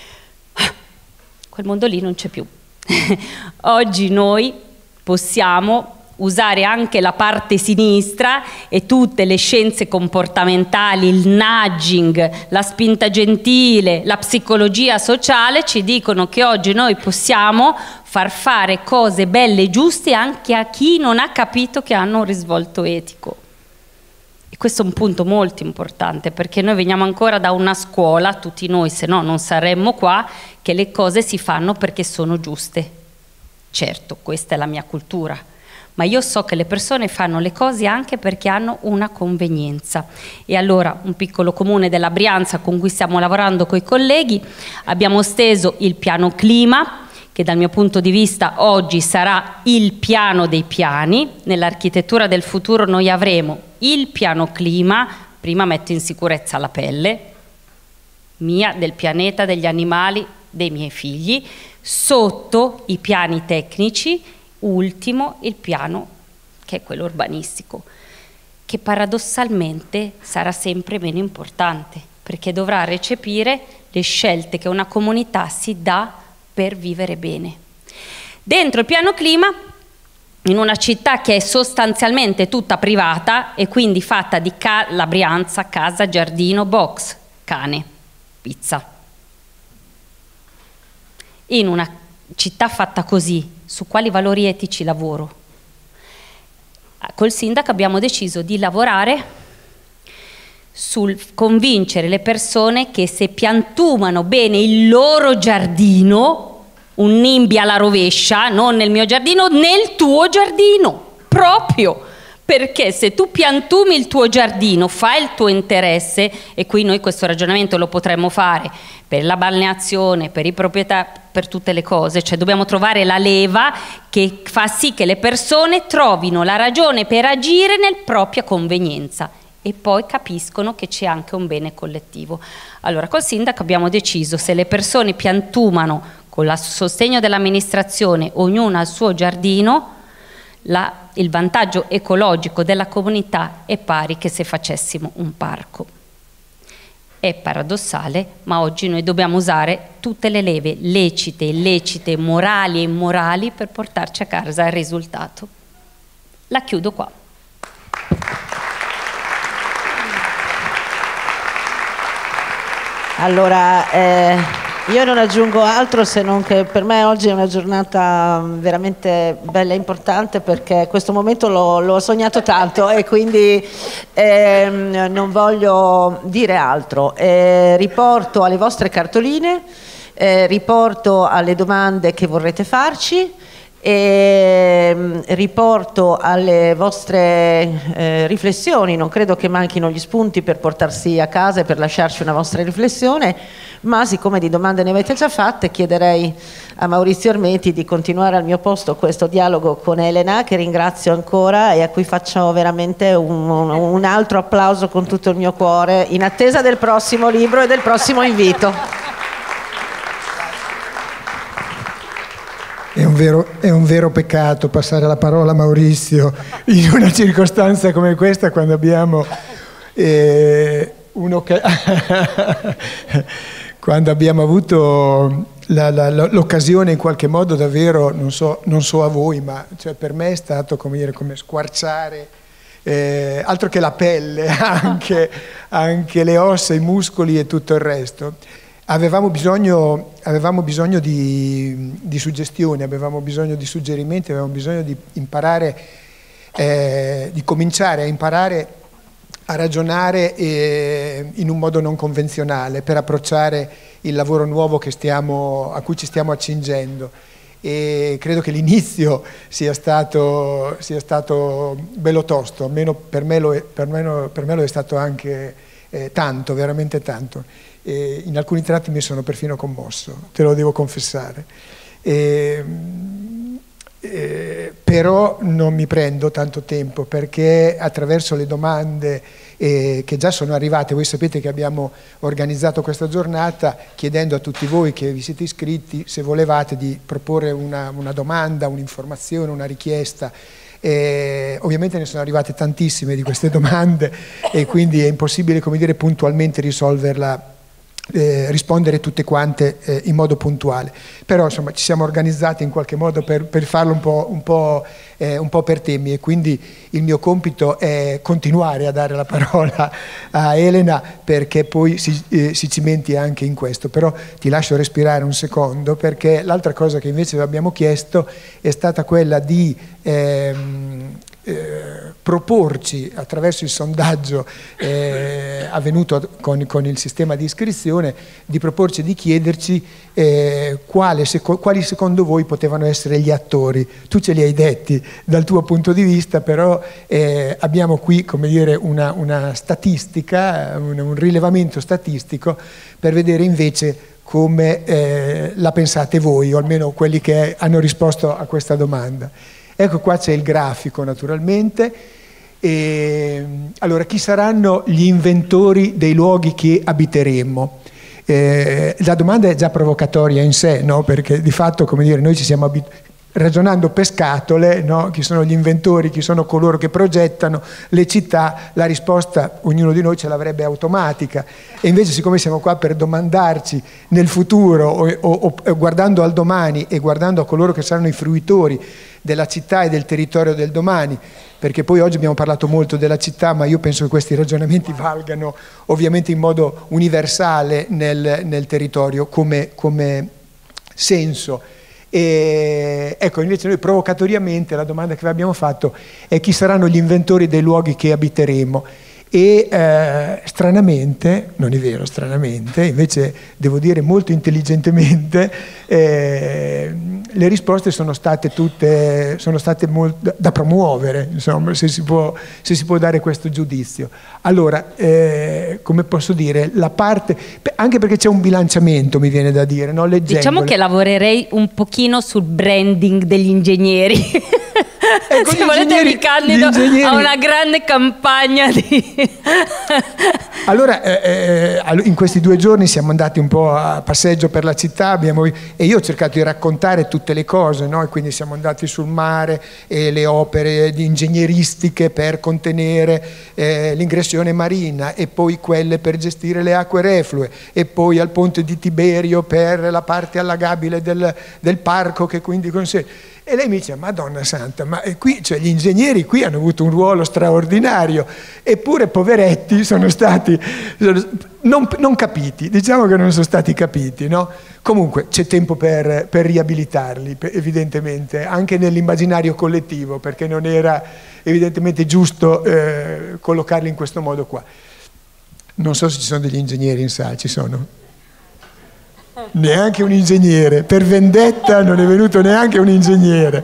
Quel mondo lì non c'è più. Oggi noi possiamo usare anche la parte sinistra e tutte le scienze comportamentali, il nudging, la spinta gentile, la psicologia sociale ci dicono che oggi noi possiamo far fare cose belle e giuste anche a chi non ha capito che hanno un risvolto etico. E questo è un punto molto importante, perché noi veniamo ancora da una scuola, tutti noi, se no non saremmo qua, che le cose si fanno perché sono giuste. Certo, questa è la mia cultura, ma io so che le persone fanno le cose anche perché hanno una convenienza. E allora un piccolo comune della Brianza con cui stiamo lavorando con i colleghi, abbiamo steso il piano clima, che dal mio punto di vista oggi sarà il piano dei piani. Nell'architettura del futuro noi avremo il piano clima, prima metto in sicurezza la pelle mia, del pianeta, degli animali, dei miei figli, sotto i piani tecnici, ultimo il piano che è quello urbanistico, che paradossalmente sarà sempre meno importante, perché dovrà recepire le scelte che una comunità si dà per vivere bene. Dentro il piano clima, in una città che è sostanzialmente tutta privata e quindi fatta di ca- la Brianza, casa, giardino, box, cane, pizza. In una città fatta così, su quali valori etici lavoro? Col sindaco abbiamo deciso di lavorare sul convincere le persone che se piantumano bene il loro giardino, un NIMBY alla rovescia, non nel mio giardino, nel tuo giardino, proprio. Perché se tu piantumi il tuo giardino, fai il tuo interesse, e qui noi questo ragionamento lo potremmo fare per la balneazione, per i proprietà, per tutte le cose, cioè dobbiamo trovare la leva che fa sì che le persone trovino la ragione per agire nel propria convenienza e poi capiscono che c'è anche un bene collettivo. Allora col sindaco abbiamo deciso, se le persone piantumano con il sostegno dell'amministrazione, ognuna al suo giardino, La, il vantaggio ecologico della comunità è pari che se facessimo un parco. È paradossale, ma oggi noi dobbiamo usare tutte le leve lecite, illecite, morali e immorali per portarci a casa il risultato. La chiudo qua. Allora, eh... Io non aggiungo altro se non che per me oggi è una giornata veramente bella e importante, perché questo momento l'ho sognato tanto e quindi ehm, non voglio dire altro. Eh, riporto alle vostre cartoline, eh, riporto alle domande che vorrete farci, e riporto alle vostre eh, riflessioni. Non credo che manchino gli spunti per portarsi a casa e per lasciarci una vostra riflessione, ma siccome di domande ne avete già fatte, chiederei a Maurizio Ermeti di continuare al mio posto questo dialogo con Elena, che ringrazio ancora e a cui faccio veramente un, un altro applauso con tutto il mio cuore, in attesa del prossimo libro e del prossimo invito. È un, vero, è un vero peccato passare la parola a Maurizio in una circostanza come questa, quando abbiamo eh, quando abbiamo avuto l'occasione in qualche modo davvero, non so, non so a voi, ma cioè per me è stato come dire, come squarciare eh, altro che la pelle, anche, anche le ossa, i muscoli e tutto il resto. Avevamo bisogno, avevamo bisogno di, di suggestioni, avevamo bisogno di suggerimenti, avevamo bisogno di imparare, eh, di cominciare a imparare a ragionare eh, in un modo non convenzionale per approcciare il lavoro nuovo che stiamo, a cui ci stiamo accingendo. E credo che l'inizio sia stato, sia stato bello tosto, almeno per me lo è, per me, per me lo è stato anche eh, tanto, veramente tanto. E in alcuni tratti mi sono perfino commosso, te lo devo confessare. E, eh, però non mi prendo tanto tempo, perché attraverso le domande eh, che già sono arrivate, voi sapete che abbiamo organizzato questa giornata chiedendo a tutti voi che vi siete iscritti se volevate di proporre una, una domanda, un'informazione, una richiesta. Eh, ovviamente ne sono arrivate tantissime di queste domande e quindi è impossibile, come dire, puntualmente risolverla. Eh, rispondere tutte quante eh, in modo puntuale, però insomma ci siamo organizzati in qualche modo per, per farlo un po', un, po', eh, un po' per temi, e quindi il mio compito è continuare a dare la parola a Elena perché poi si, eh, si cimenti anche in questo. Però ti lascio respirare un secondo, perché l'altra cosa che invece abbiamo chiesto è stata quella di ehm, Eh, proporci attraverso il sondaggio eh, avvenuto con, con il sistema di iscrizione, di proporci di chiederci eh, quale, seco, quali secondo voi potevano essere gli attori. Tu ce li hai detti dal tuo punto di vista, però eh, abbiamo qui, come dire, una, una statistica, un, un rilevamento statistico per vedere invece come eh, la pensate voi, o almeno quelli che hanno risposto a questa domanda. Ecco, qua c'è il grafico naturalmente. E, allora, chi saranno gli inventori dei luoghi che abiteremo? Eh, la domanda è già provocatoria in sé, no? Perché di fatto, come dire, noi ci stiamo abituati, ragionando per scatole, no? Chi sono gli inventori, chi sono coloro che progettano le città, la risposta ognuno di noi ce l'avrebbe automatica, e invece siccome siamo qua per domandarci nel futuro o, o, o guardando al domani e guardando a coloro che saranno i fruitori della città e del territorio del domani, perché poi oggi abbiamo parlato molto della città, ma io penso che questi ragionamenti valgano ovviamente in modo universale nel, nel territorio come, come senso. E ecco, invece noi provocatoriamente la domanda che vi abbiamo fatto è: chi saranno gli inventori dei luoghi che abiteremo? E eh, stranamente, non è vero, stranamente, invece devo dire molto intelligentemente, eh, le risposte sono state tutte, sono state molto, da promuovere, insomma, se si può, se si può dare questo giudizio. Allora, eh, come posso dire, la parte, anche perché c'è un bilanciamento, mi viene da dire, no? Leggendole. Diciamo che lavorerei un pochino sul branding degli ingegneri. Ecco, se volete mi candido a una grande campagna di... Allora eh, eh, in questi due giorni siamo andati un po' a passeggio per la città, abbiamo, e io ho cercato di raccontare tutte le cose, no? E quindi siamo andati sul mare e le opere di ingegneristiche per contenere eh, l'ingressione marina, e poi quelle per gestire le acque reflue, e poi al ponte di Tiberio per la parte allagabile del, del parco, che quindi consente. E lei mi dice, Madonna Santa, ma qui, cioè, gli ingegneri qui hanno avuto un ruolo straordinario, eppure poveretti sono stati non, non capiti, diciamo che non sono stati capiti, no? Comunque c'è tempo per, per riabilitarli, evidentemente, anche nell'immaginario collettivo, perché non era evidentemente giusto eh, collocarli in questo modo qua. Non so se ci sono degli ingegneri in sala, ci sono? Neanche un ingegnere, per vendetta non è venuto neanche un ingegnere.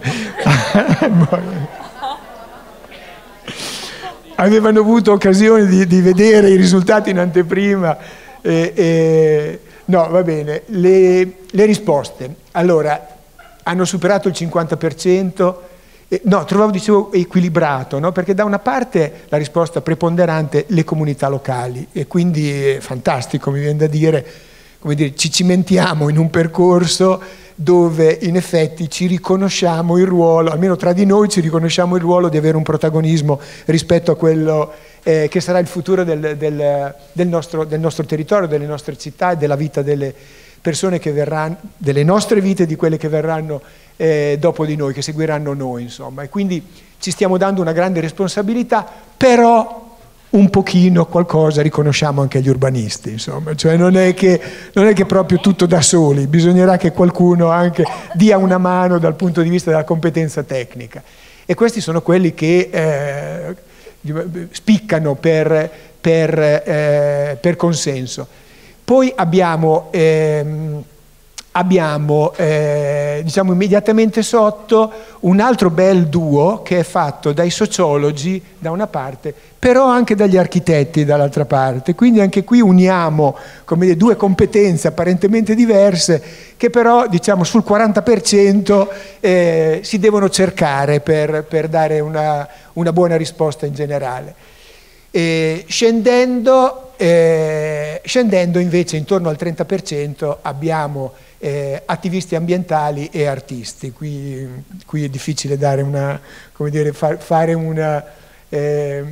Avevano avuto occasione di, di vedere i risultati in anteprima. E, e, no, va bene. Le, le risposte, allora, hanno superato il cinquanta per cento. Eh, no, trovavo, dicevo, equilibrato, no? Perché da una parte la risposta preponderante le comunità locali, e quindi è fantastico, mi viene da dire, come dire, ci cimentiamo in un percorso dove in effetti ci riconosciamo il ruolo, almeno tra di noi ci riconosciamo il ruolo di avere un protagonismo rispetto a quello eh, che sarà il futuro del, del, del, nostro, del nostro territorio, delle nostre città e della vita delle persone che verranno, delle nostre vite e di quelle che verranno eh, dopo di noi, che seguiranno noi, insomma. E quindi ci stiamo dando una grande responsabilità, però un pochino qualcosa riconosciamo anche agli urbanisti, insomma, cioè non è che, non è che proprio tutto da soli, bisognerà che qualcuno anche dia una mano dal punto di vista della competenza tecnica. E questi sono quelli che eh, spiccano per, per, eh, per consenso. Poi abbiamo, ehm, abbiamo eh, diciamo immediatamente sotto un altro bel duo che è fatto dai sociologi da una parte, però anche dagli architetti dall'altra parte, quindi anche qui uniamo, come dire, due competenze apparentemente diverse che però, diciamo, sul quaranta per cento eh, si devono cercare per, per dare una, una buona risposta in generale. E scendendo, eh, scendendo invece intorno al trenta per cento abbiamo eh, attivisti ambientali e artisti. Qui, qui è difficile dare una, come dire, far, fare una... Eh,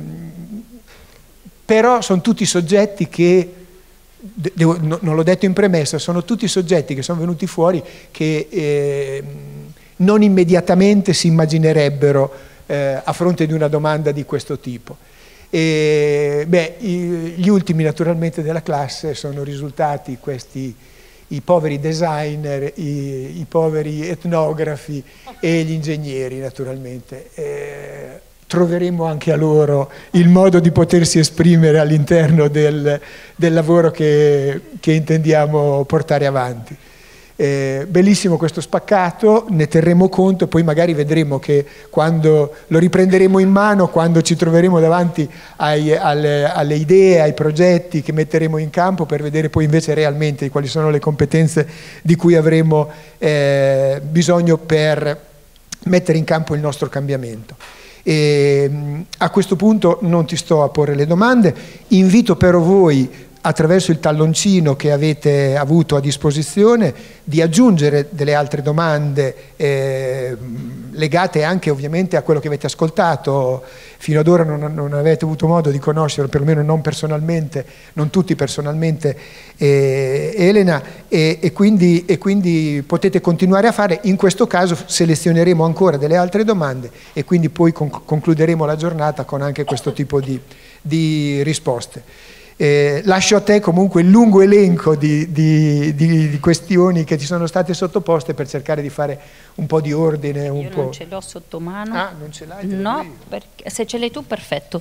però sono tutti soggetti che, devo, no, non l'ho detto in premessa, sono tutti soggetti che sono venuti fuori che eh, non immediatamente si immaginerebbero eh, a fronte di una domanda di questo tipo. E, beh, i, gli ultimi naturalmente della classe sono risultati questi, i poveri designer, i, i poveri etnografi e gli ingegneri naturalmente. E troveremo anche a loro il modo di potersi esprimere all'interno del, del lavoro che, che intendiamo portare avanti. Eh, bellissimo questo spaccato, ne terremo conto e poi magari vedremo che quando lo riprenderemo in mano, quando ci troveremo davanti ai, alle, alle idee, ai progetti che metteremo in campo per vedere poi invece realmente quali sono le competenze di cui avremo eh, bisogno per mettere in campo il nostro cambiamento. E, a questo punto non ti sto a porre le domande, invito però voi attraverso il talloncino che avete avuto a disposizione di aggiungere delle altre domande eh, legate anche ovviamente a quello che avete ascoltato. Fino ad ora non, non avete avuto modo di conoscere, perlomeno non personalmente, non tutti personalmente, eh, Elena, e, e, quindi, e quindi potete continuare a fare. In questo caso selezioneremo ancora delle altre domande e quindi poi conc- concluderemo la giornata con anche questo tipo di, di risposte. Eh, lascio a te comunque il lungo elenco di, di, di, di questioni che ti sono state sottoposte per cercare di fare un po' di ordine. Un Io po'. non ce l'ho sotto mano. Ah, non ce l'hai? No, perché, se ce l'hai tu perfetto.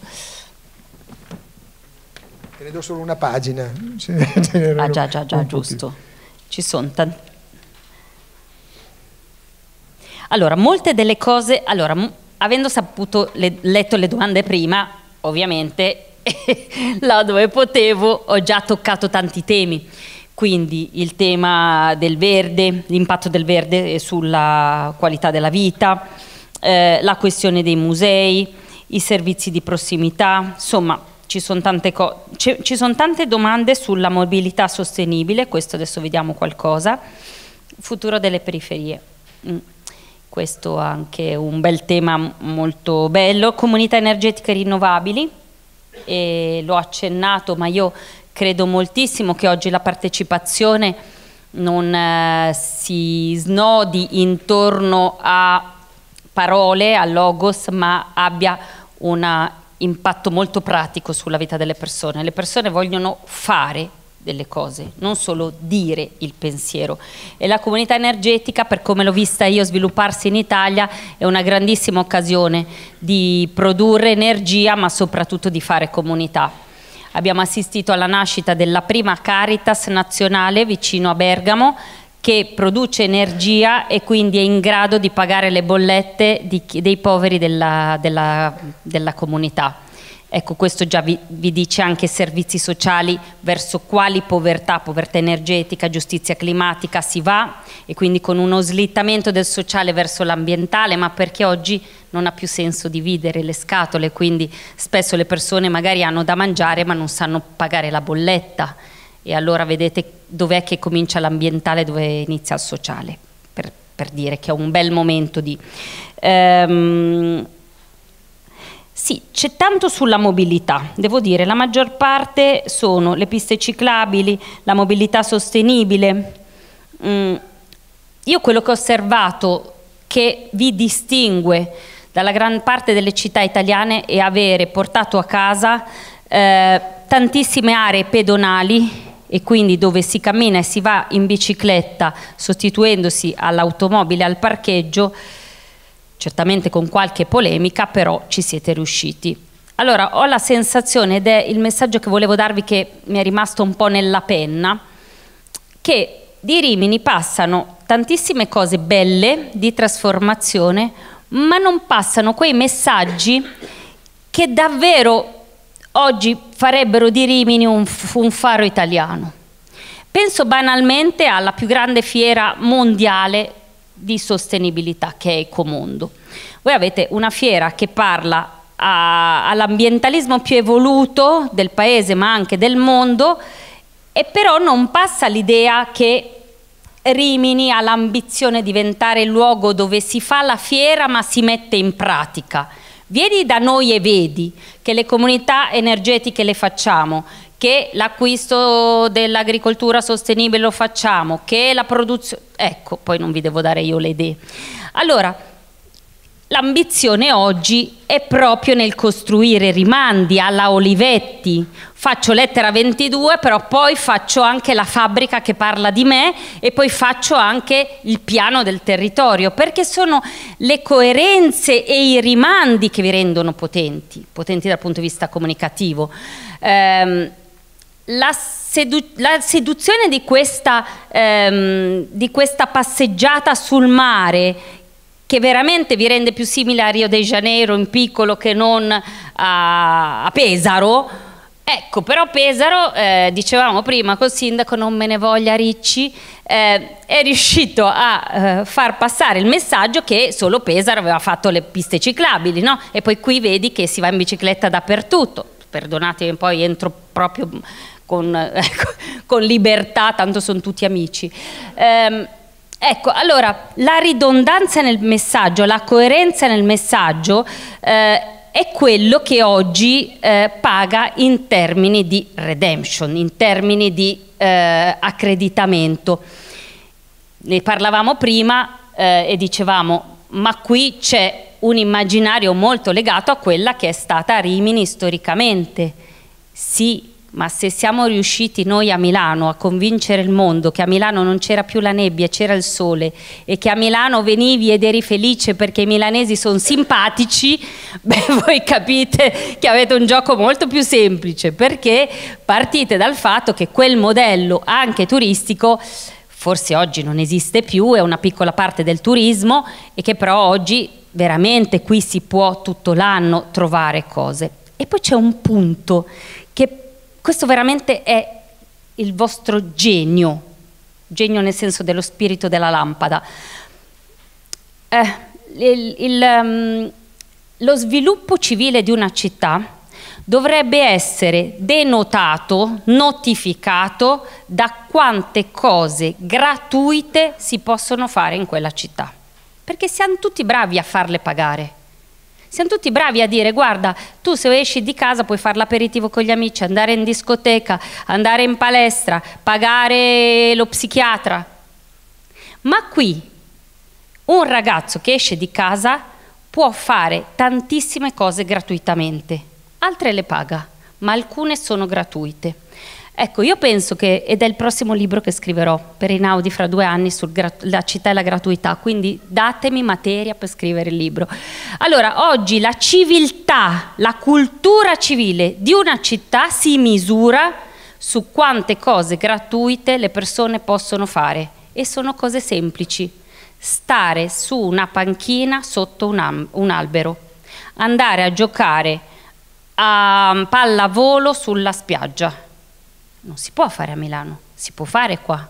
Te ne do solo una pagina. Ah già, già, già, giusto. Ci sono tanti. Allora, molte delle cose, allora, avendo saputo, le, letto le domande prima, ovviamente là dove potevo ho già toccato tanti temi, quindi il tema del verde, l'impatto del verde sulla qualità della vita, eh, la questione dei musei, i servizi di prossimità, insomma ci sono tante co- ci sono tante domande sulla mobilità sostenibile, questo adesso vediamo qualcosa, futuro delle periferie. Mm. Questo è anche un bel tema molto bello, comunità energetiche rinnovabili. E l'ho accennato, ma io credo moltissimo che oggi la partecipazione non eh, si snodi intorno a parole, a logos, ma abbia un impatto molto pratico sulla vita delle persone. Le persone vogliono fare delle cose, non solo dire il pensiero, e la comunità energetica, per come l'ho vista io svilupparsi in Italia, è una grandissima occasione di produrre energia, ma soprattutto di fare comunità. Abbiamo assistito alla nascita della prima Caritas nazionale vicino a Bergamo, che produce energia e quindi è in grado di pagare le bollette di, dei poveri della, della, della comunità. Ecco, questo già vi, vi dice anche servizi sociali verso quali povertà, povertà energetica, giustizia climatica si va, e quindi con uno slittamento del sociale verso l'ambientale, ma perché oggi non ha più senso dividere le scatole, quindi spesso le persone magari hanno da mangiare ma non sanno pagare la bolletta, e allora vedete dov'è che comincia l'ambientale, dove inizia il sociale, per, per dire che è un bel momento di... Ehm, Sì, c'è tanto sulla mobilità, devo dire, la maggior parte sono le piste ciclabili, la mobilità sostenibile. Mm, io quello che ho osservato che vi distingue dalla gran parte delle città italiane è avere portato a casa eh, tantissime aree pedonali, e quindi dove si cammina e si va in bicicletta sostituendosi all'automobile al parcheggio. Certamente con qualche polemica, però ci siete riusciti. Allora, ho la sensazione, ed è il messaggio che volevo darvi, che mi è rimasto un po' nella penna, che di Rimini passano tantissime cose belle di trasformazione, ma non passano quei messaggi che davvero oggi farebbero di Rimini un, un faro italiano. Penso banalmente alla più grande fiera mondiale di sostenibilità, che è Ecomondo. Voi avete una fiera che parla all'ambientalismo più evoluto del paese ma anche del mondo, e però non passa l'idea che Rimini ha l'ambizione di diventare il luogo dove si fa la fiera ma si mette in pratica. Vieni da noi e vedi che le comunità energetiche le facciamo, che l'acquisto dell'agricoltura sostenibile lo facciamo, che la produzione... Ecco, poi non vi devo dare io le idee. Allora, l'ambizione oggi è proprio nel costruire rimandi alla Olivetti. Faccio lettera ventidue, però poi faccio anche la fabbrica che parla di me, e poi faccio anche il piano del territorio, perché sono le coerenze e i rimandi che vi rendono potenti, potenti dal punto di vista comunicativo. Ehm, La, sedu la seduzione di questa, ehm, di questa passeggiata sul mare, che veramente vi rende più simile a Rio de Janeiro in piccolo che non a, a Pesaro. Ecco, però Pesaro, eh, dicevamo prima col sindaco, non me ne voglia Ricci, eh, è riuscito a eh, far passare il messaggio che solo Pesaro aveva fatto le piste ciclabili, no? E poi qui vedi che si va in bicicletta dappertutto. Perdonatemi, poi entro proprio con, ecco, con libertà, tanto sono tutti amici. Ehm, ecco, allora, la ridondanza nel messaggio, la coerenza nel messaggio eh, è quello che oggi eh, paga in termini di redemption, in termini di eh, accreditamento. Ne parlavamo prima eh, e dicevamo, ma qui c'è un immaginario molto legato a quella che è stata Rimini storicamente. Sì, ma se siamo riusciti noi a Milano a convincere il mondo che a Milano non c'era più la nebbia, c'era il sole, e che a Milano venivi ed eri felice perché i milanesi sono simpatici, beh, voi capite che avete un gioco molto più semplice, perché partite dal fatto che quel modello anche turistico forse oggi non esiste più, è una piccola parte del turismo, e che però oggi veramente qui si può tutto l'anno trovare cose. E poi c'è un punto che questo veramente è il vostro genio, genio nel senso dello spirito della lampada. Eh, il, il, um, lo sviluppo civile di una città dovrebbe essere denotato, notificato da quante cose gratuite si possono fare in quella città, perché siamo tutti bravi a farle pagare. Siamo tutti bravi a dire, guarda, tu se esci di casa puoi fare l'aperitivo con gli amici, andare in discoteca, andare in palestra, pagare lo psichiatra. Ma qui un ragazzo che esce di casa può fare tantissime cose gratuitamente, altre le paga, ma alcune sono gratuite. Ecco, io penso che, ed è il prossimo libro che scriverò per Einaudi fra due anni sulla città e la gratuità, quindi datemi materia per scrivere il libro. Allora, oggi la civiltà, la cultura civile di una città si misura su quante cose gratuite le persone possono fare, e sono cose semplici: stare su una panchina sotto un, un albero, andare a giocare a pallavolo sulla spiaggia. Non si può fare a Milano, si può fare qua.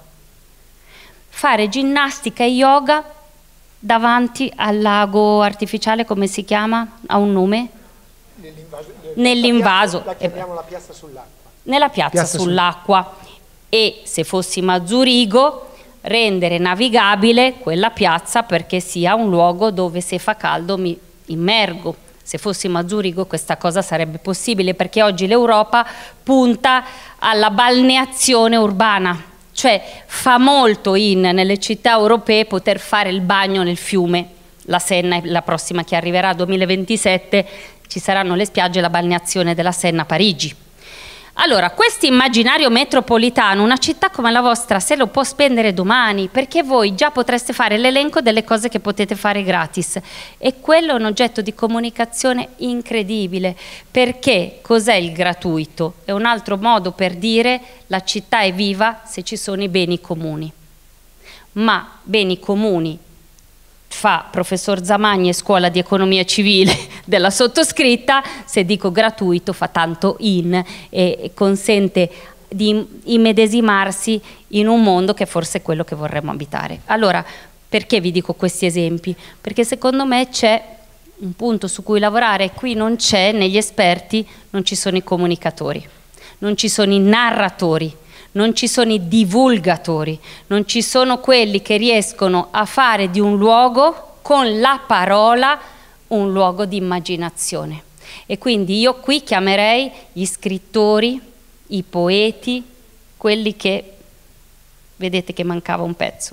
Fare ginnastica e yoga davanti al lago artificiale, come si chiama? Ha un nome? Nell'invaso. Nell'invaso. La chiamiamo la piazza sull'acqua. Nella piazza, piazza sull'acqua. E se fossimo a Zurigo, rendere navigabile quella piazza perché sia un luogo dove, se fa caldo, mi immergo. Se fossimo a Zurigo questa cosa sarebbe possibile, perché oggi l'Europa punta alla balneazione urbana, cioè fa molto in, nelle città europee, poter fare il bagno nel fiume. La Senna è la prossima che arriverà, duemilaventisette, ci saranno le spiagge, la balneazione della Senna a Parigi. Allora, questo immaginario metropolitano, una città come la vostra se lo può spendere domani, perché voi già potreste fare l'elenco delle cose che potete fare gratis, e quello è un oggetto di comunicazione incredibile, perché cos'è il gratuito? È un altro modo per dire la città è viva se ci sono i beni comuni, ma beni comuni fa professor Zamagni e scuola di economia civile della sottoscritta. Se dico gratuito fa tanto in e consente di immedesimarsi in un mondo che forse è quello che vorremmo abitare. Allora, perché vi dico questi esempi? Perché secondo me c'è un punto su cui lavorare, qui non c'è, negli esperti non ci sono i comunicatori, non ci sono i narratori, non ci sono i divulgatori, non ci sono quelli che riescono a fare di un luogo, con la parola, un luogo di immaginazione. E quindi io qui chiamerei gli scrittori, i poeti, quelli che, vedete che mancava un pezzo.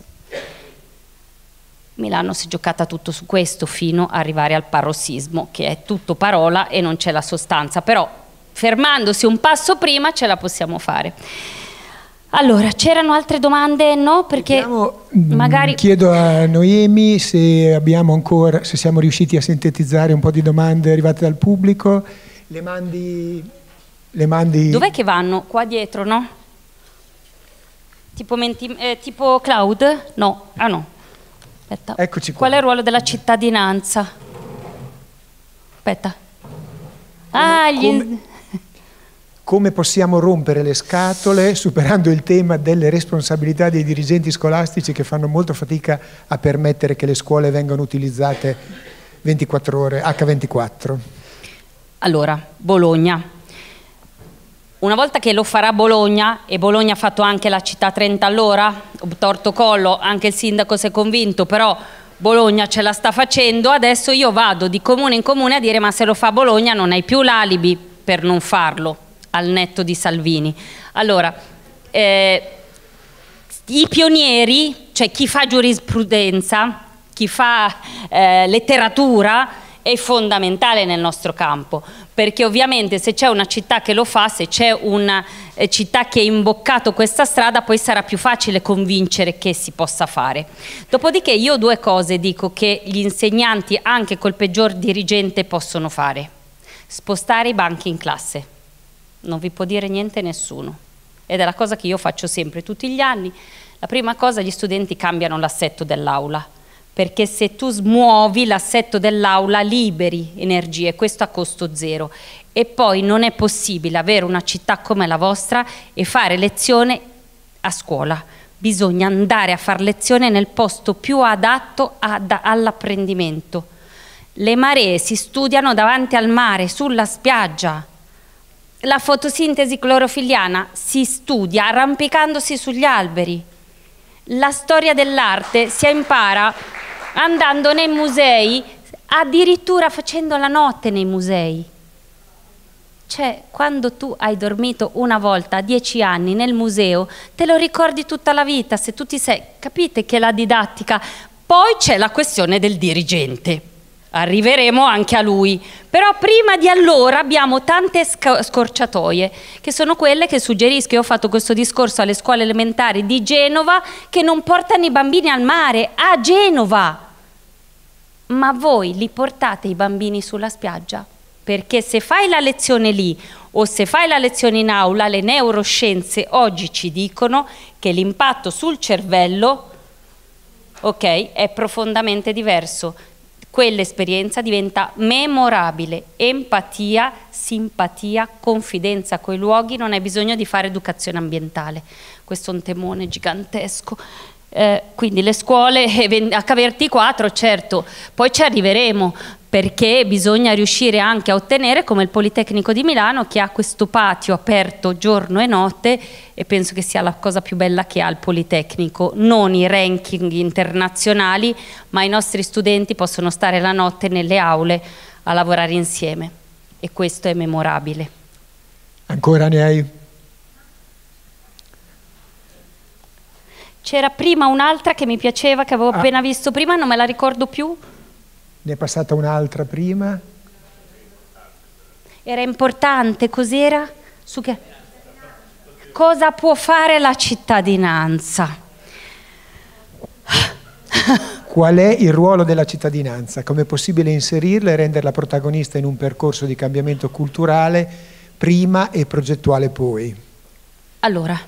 Milano si è giocata tutto su questo fino ad arrivare al parossismo, che è tutto parola e non c'è la sostanza, però fermandosi un passo prima ce la possiamo fare. Allora, c'erano altre domande? No? Perché Vediamo, magari... Chiedo a Noemi se abbiamo ancora, se siamo riusciti a sintetizzare un po' di domande arrivate dal pubblico. Le mandi... Le mandi... Dov'è che vanno? Qua dietro, no? Tipo, menti, eh, tipo Cloud? No, ah no. Aspetta. Eccoci qua. Qual è il ruolo della cittadinanza? Aspetta. Ah, come, gli... come, come possiamo rompere le scatole superando il tema delle responsabilità dei dirigenti scolastici che fanno molto fatica a permettere che le scuole vengano utilizzate ventiquattro ore, acca ventiquattro? Allora, Bologna. Una volta che lo farà Bologna, e Bologna ha fatto anche la città trenta all'ora, torto collo, anche il sindaco si è convinto, però Bologna ce la sta facendo, adesso io vado di comune in comune a dire: ma se lo fa Bologna non hai più l'alibi per non farlo, al netto di Salvini. Allora, eh, i pionieri, cioè chi fa giurisprudenza, chi fa eh, letteratura, è fondamentale nel nostro campo, perché ovviamente se c'è una città che lo fa, se c'è una eh, città che ha imboccato questa strada, poi sarà più facile convincere che si possa fare. Dopodiché io due cose dico che gli insegnanti, anche col peggior dirigente, possono fare: spostare i banchi in classe, non vi può dire niente nessuno, ed è la cosa che io faccio sempre, tutti gli anni. La prima cosa, gli studenti cambiano l'assetto dell'aula, perché se tu smuovi l'assetto dell'aula liberi energie, questo a costo zero. E poi non è possibile avere una città come la vostra e fare lezione a scuola. Bisogna andare a fare lezione nel posto più adatto all'apprendimento. Le maree si studiano davanti al mare, sulla spiaggia. La fotosintesi clorofilliana si studia arrampicandosi sugli alberi. La storia dell'arte si impara andando nei musei, addirittura facendo la notte nei musei. Cioè, quando tu hai dormito una volta a dieci anni nel museo, te lo ricordi tutta la vita, se tu ti sei... Capite che la didattica... Poi c'è la questione del dirigente. arriveremo anche a lui, però prima di allora abbiamo tante scorciatoie, che sono quelle che suggerisco. Io ho fatto questo discorso alle scuole elementari di Genova, che non portano i bambini al mare, a Genova. Ma voi li portate i bambini sulla spiaggia? Perché se fai la lezione lì o se fai la lezione in aula, le neuroscienze oggi ci dicono che l'impatto sul cervello, ok, è profondamente diverso. Quell'esperienza diventa memorabile, empatia, simpatia, confidenza coi luoghi, non hai bisogno di fare educazione ambientale. Questo è un temone gigantesco. Eh, quindi le scuole acca ventiquattro, certo, poi ci arriveremo, perché bisogna riuscire anche a ottenere, come il Politecnico di Milano, che ha questo patio aperto giorno e notte, e penso che sia la cosa più bella che ha il Politecnico, non i ranking internazionali, ma i nostri studenti possono stare la notte nelle aule a lavorare insieme, e questo è memorabile. Ancora ne hai? C'era prima un'altra che mi piaceva, che avevo ah. appena visto prima, non me la ricordo più. Ne è passata un'altra prima? Era importante, cos'era? Su che? Cosa può fare la cittadinanza? Qual è il ruolo della cittadinanza? Come è possibile inserirla e renderla protagonista in un percorso di cambiamento culturale prima e progettuale poi? Allora,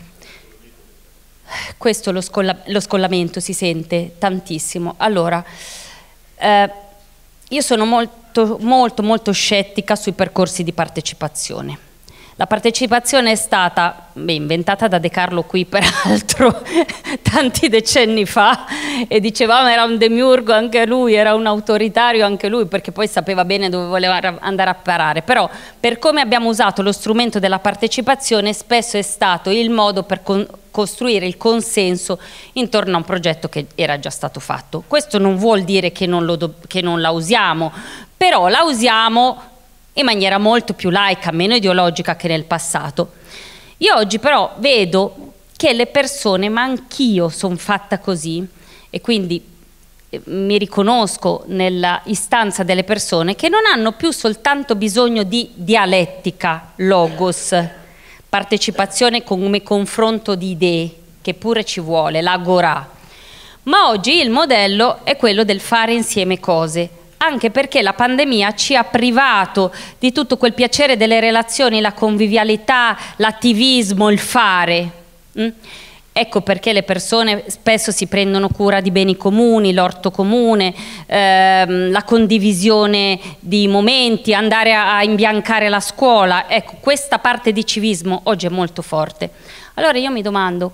questo lo, scolla, lo scollamento si sente tantissimo. Allora, eh, io sono molto, molto, molto scettica sui percorsi di partecipazione. La partecipazione è stata beh, inventata da De Carlo qui, peraltro, tanti decenni fa, e dicevamo era un demiurgo anche lui, era un autoritario anche lui, perché poi sapeva bene dove voleva andare a parare. Però, per come abbiamo usato lo strumento della partecipazione, spesso è stato il modo per con costruire il consenso intorno a un progetto che era già stato fatto. Questo non vuol dire che non, lo che non la usiamo, però la usiamo in maniera molto più laica, meno ideologica che nel passato. Io oggi però vedo che le persone, ma anch'io sono fatta così, e quindi mi riconosco nella istanza delle persone, che non hanno più soltanto bisogno di dialettica, logos, partecipazione come confronto di idee, che pure ci vuole, l'agorà. Ma oggi il modello è quello del fare insieme cose, anche perché la pandemia ci ha privato di tutto quel piacere delle relazioni, la convivialità, l'attivismo, il fare. Mm? Ecco perché le persone spesso si prendono cura di beni comuni, l'orto comune, ehm, la condivisione di momenti, andare a, a imbiancare la scuola. Ecco, questa parte di civismo oggi è molto forte. Allora io mi domando,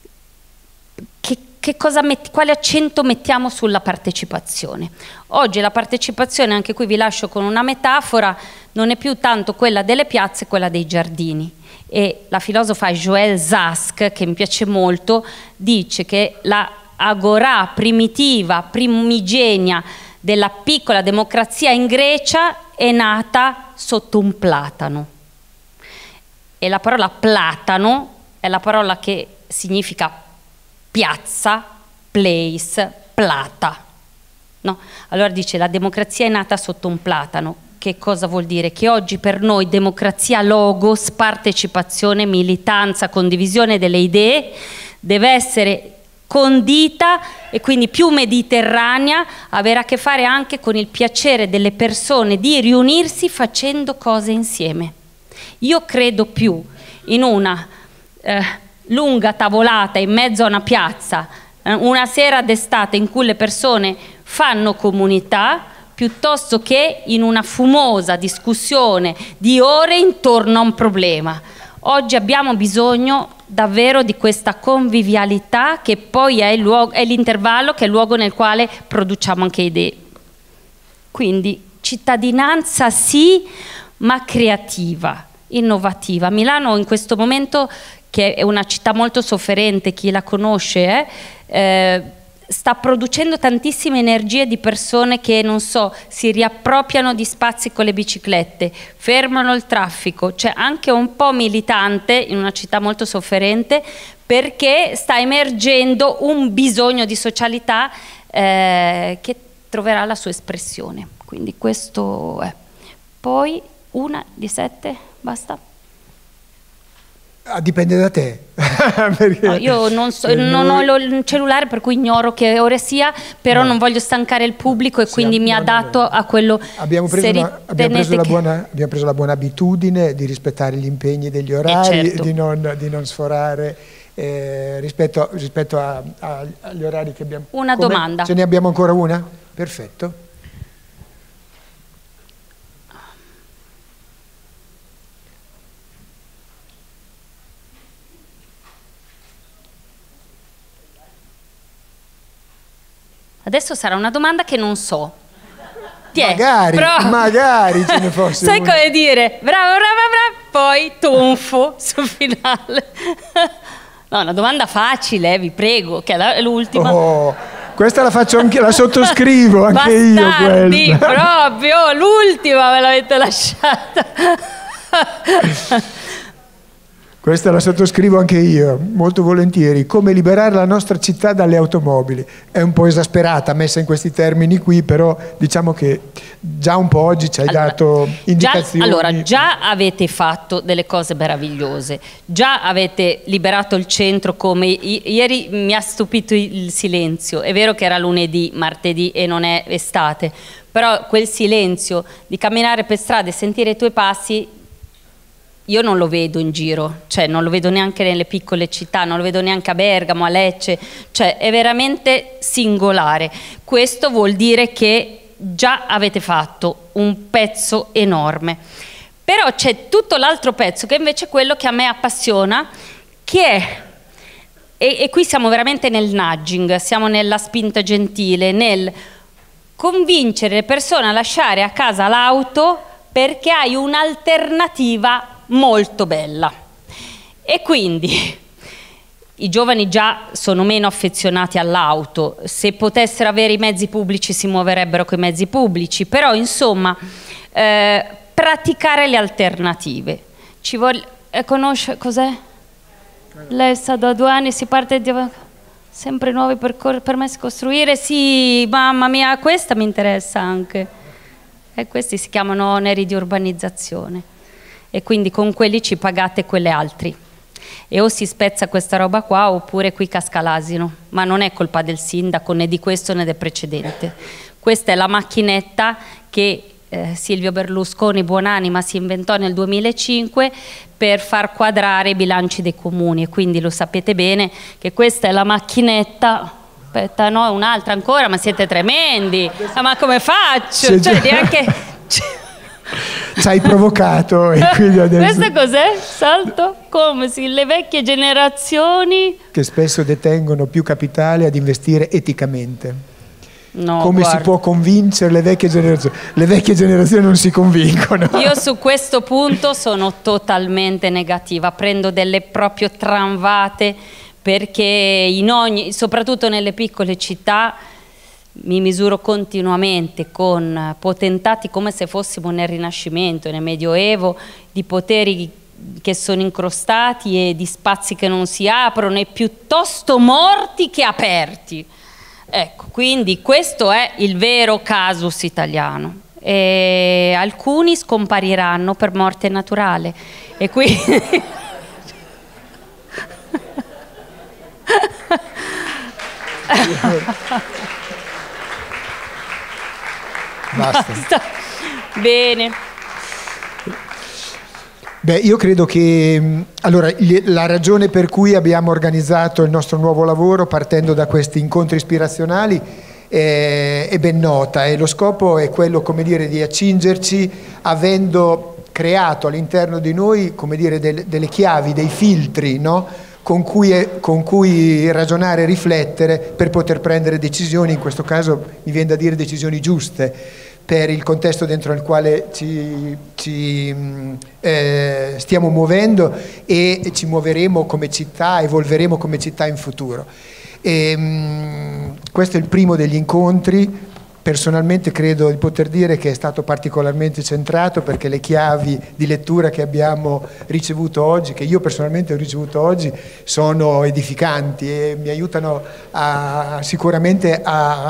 che Che cosa metti, quale accento mettiamo sulla partecipazione? Oggi la partecipazione, anche qui vi lascio con una metafora, non è più tanto quella delle piazze, quella dei giardini. E la filosofa Joëlle Zask, che mi piace molto, dice che la agorà primitiva, primigenia della piccola democrazia in Grecia è nata sotto un platano. E la parola platano è la parola che significa piazza, place, plata. No? Allora dice la democrazia è nata sotto un platano. Che cosa vuol dire? Che oggi per noi democrazia, logos, partecipazione, militanza, condivisione delle idee deve essere condita e quindi più mediterranea, avere a che fare anche con il piacere delle persone di riunirsi facendo cose insieme. Io credo più in una eh, lunga tavolata in mezzo a una piazza, una sera d'estate in cui le persone fanno comunità, piuttosto che in una fumosa discussione di ore intorno a un problema. Oggi abbiamo bisogno davvero di questa convivialità, che poi è l'intervallo, che è il luogo nel quale produciamo anche idee. Quindi cittadinanza sì, ma creativa, innovativa. Milano in questo momento, che è una città molto sofferente, chi la conosce, eh, eh, sta producendo tantissime energie di persone che, non so, si riappropriano di spazi con le biciclette, fermano il traffico, cioè anche un po' militante in una città molto sofferente, perché sta emergendo un bisogno di socialità eh, che troverà la sua espressione. Quindi questo è. Poi una di sette, basta? Ah, dipende da te. Perché, no, io non, so, eh, non noi... ho il cellulare, per cui ignoro che ore sia, però no. non voglio stancare il pubblico e sì, quindi no, mi adatto no, no. a quello. Abbiamo preso, una, abbiamo, preso che... la buona, abbiamo preso la buona abitudine di rispettare gli impegni degli orari, eh certo. di, non, di non sforare eh, rispetto, rispetto a, a, agli orari che abbiamo. Una Come? domanda. Ce ne abbiamo ancora una? Perfetto. Adesso sarà una domanda che non so. Tiè, magari, però... magari ce ne fosse Sai una. come dire, bravo, bravo, bravo, poi tonfo sul finale. No, una domanda facile, eh, vi prego, che è l'ultima. Oh, questa la faccio anche, la sottoscrivo anche Bastardi, io. Questa. Proprio, l'ultima me l'avete lasciata. Questa la sottoscrivo anche io, molto volentieri. Come liberare la nostra città dalle automobili. È un po' esasperata, messa in questi termini qui, però diciamo che già un po' oggi ci hai allora, dato indicazioni. Già, allora, già avete fatto delle cose meravigliose. Già avete liberato il centro come... Ieri mi ha stupito il silenzio. È vero che era lunedì, martedì e non è estate, però quel silenzio di camminare per strada e sentire i tuoi passi... Io non lo vedo in giro, cioè non lo vedo neanche nelle piccole città, non lo vedo neanche a Bergamo, a Lecce, cioè è veramente singolare. Questo vuol dire che già avete fatto un pezzo enorme. Però c'è tutto l'altro pezzo che invece è quello che a me appassiona, che è, e, e qui siamo veramente nel nudging, siamo nella spinta gentile, nel convincere le persone a lasciare a casa l'auto perché hai un'alternativa molto bella. E quindi i giovani già sono meno affezionati all'auto, se potessero avere i mezzi pubblici si muoverebbero con i mezzi pubblici, però insomma eh, praticare le alternative. Ci voglio, eh, conosce cos'è? Lei sta da due anni, si parte di sempre nuovi permessi costruire, sì, mamma mia, questa mi interessa anche. E questi si chiamano oneri di urbanizzazione. E quindi con quelli ci pagate quelle altri e o si spezza questa roba qua oppure qui casca l'asino, ma non è colpa del sindaco né di questo né del precedente. Questa è la macchinetta che eh, Silvio Berlusconi buonanima si inventò nel duemilacinque per far quadrare i bilanci dei comuni, e quindi lo sapete bene che questa è la macchinetta. Aspetta, no, un'altra ancora, ma siete tremendi, ah, ma come faccio? Cioè, neanche... ci hai provocato e quindi adesso... Questo cos'è? Salto? Come si? Le vecchie generazioni che spesso detengono più capitale ad investire eticamente. No, come guarda. Si può convincere le vecchie generazioni? Le vecchie generazioni non si convincono. Io su questo punto sono totalmente negativa, prendo delle proprio tramvate perché in ogni, soprattutto nelle piccole città, mi misuro continuamente con potentati come se fossimo nel Rinascimento, nel Medioevo, di poteri che sono incrostati e di spazi che non si aprono e piuttosto morti che aperti. Ecco, quindi questo è il vero casus italiano. E alcuni scompariranno per morte naturale e quindi... Basta. Basta. Bene. Beh, io credo che allora, la ragione per cui abbiamo organizzato il nostro nuovo lavoro partendo da questi incontri ispirazionali è, è ben nota, e lo scopo è quello, come dire, di accingerci avendo creato all'interno di noi, come dire, del, delle chiavi, dei filtri, no? Con cui, con cui ragionare e riflettere per poter prendere decisioni, in questo caso mi viene da dire decisioni giuste, per il contesto dentro il quale ci, ci eh, stiamo muovendo e ci muoveremo come città, evolveremo come città in futuro. E, mh, questo è il primo degli incontri. Personalmente credo di poter dire che è stato particolarmente centrato, perché le chiavi di lettura che abbiamo ricevuto oggi, che io personalmente ho ricevuto oggi, sono edificanti e mi aiutano a, sicuramente a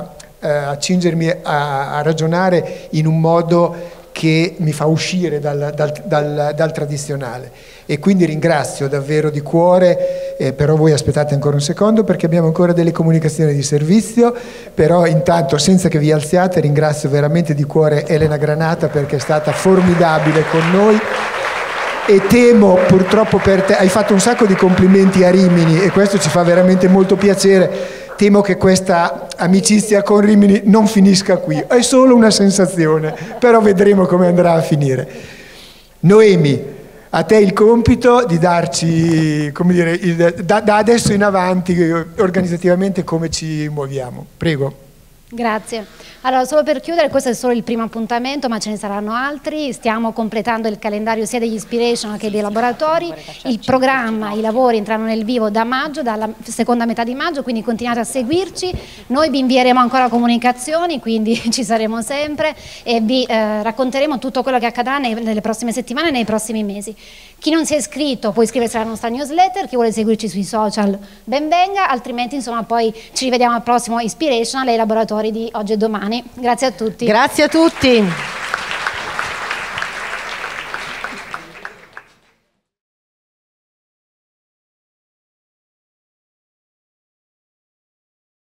eh, accingermi a, a ragionare in un modo che mi fa uscire dal, dal, dal, dal tradizionale, e quindi ringrazio davvero di cuore, eh, però voi aspettate ancora un secondo perché abbiamo ancora delle comunicazioni di servizio, però intanto senza che vi alziate ringrazio veramente di cuore Elena Granata perché è stata formidabile con noi. E temo purtroppo per te, hai fatto un sacco di complimenti a Rimini e questo ci fa veramente molto piacere, temo che questa amicizia con Rimini non finisca qui, è solo una sensazione, però vedremo come andrà a finire. Noemi, a te il compito di darci, come dire, il, da, da adesso in avanti organizzativamente come ci muoviamo. Prego. Grazie. Allora, solo per chiudere, questo è solo il primo appuntamento, ma ce ne saranno altri. Stiamo completando il calendario sia degli Inspiration che dei laboratori. Il programma, i lavori entrano nel vivo da maggio, dalla seconda metà di maggio, quindi continuate a seguirci. Noi vi invieremo ancora comunicazioni, quindi ci saremo sempre e vi eh, racconteremo tutto quello che accadrà nei, nelle prossime settimane e nei prossimi mesi. Chi non si è iscritto può iscriversi alla nostra newsletter, chi vuole seguirci sui social ben venga, altrimenti insomma poi ci rivediamo al prossimo Inspirational e ai laboratori di oggi e domani. Grazie a tutti. Grazie a tutti.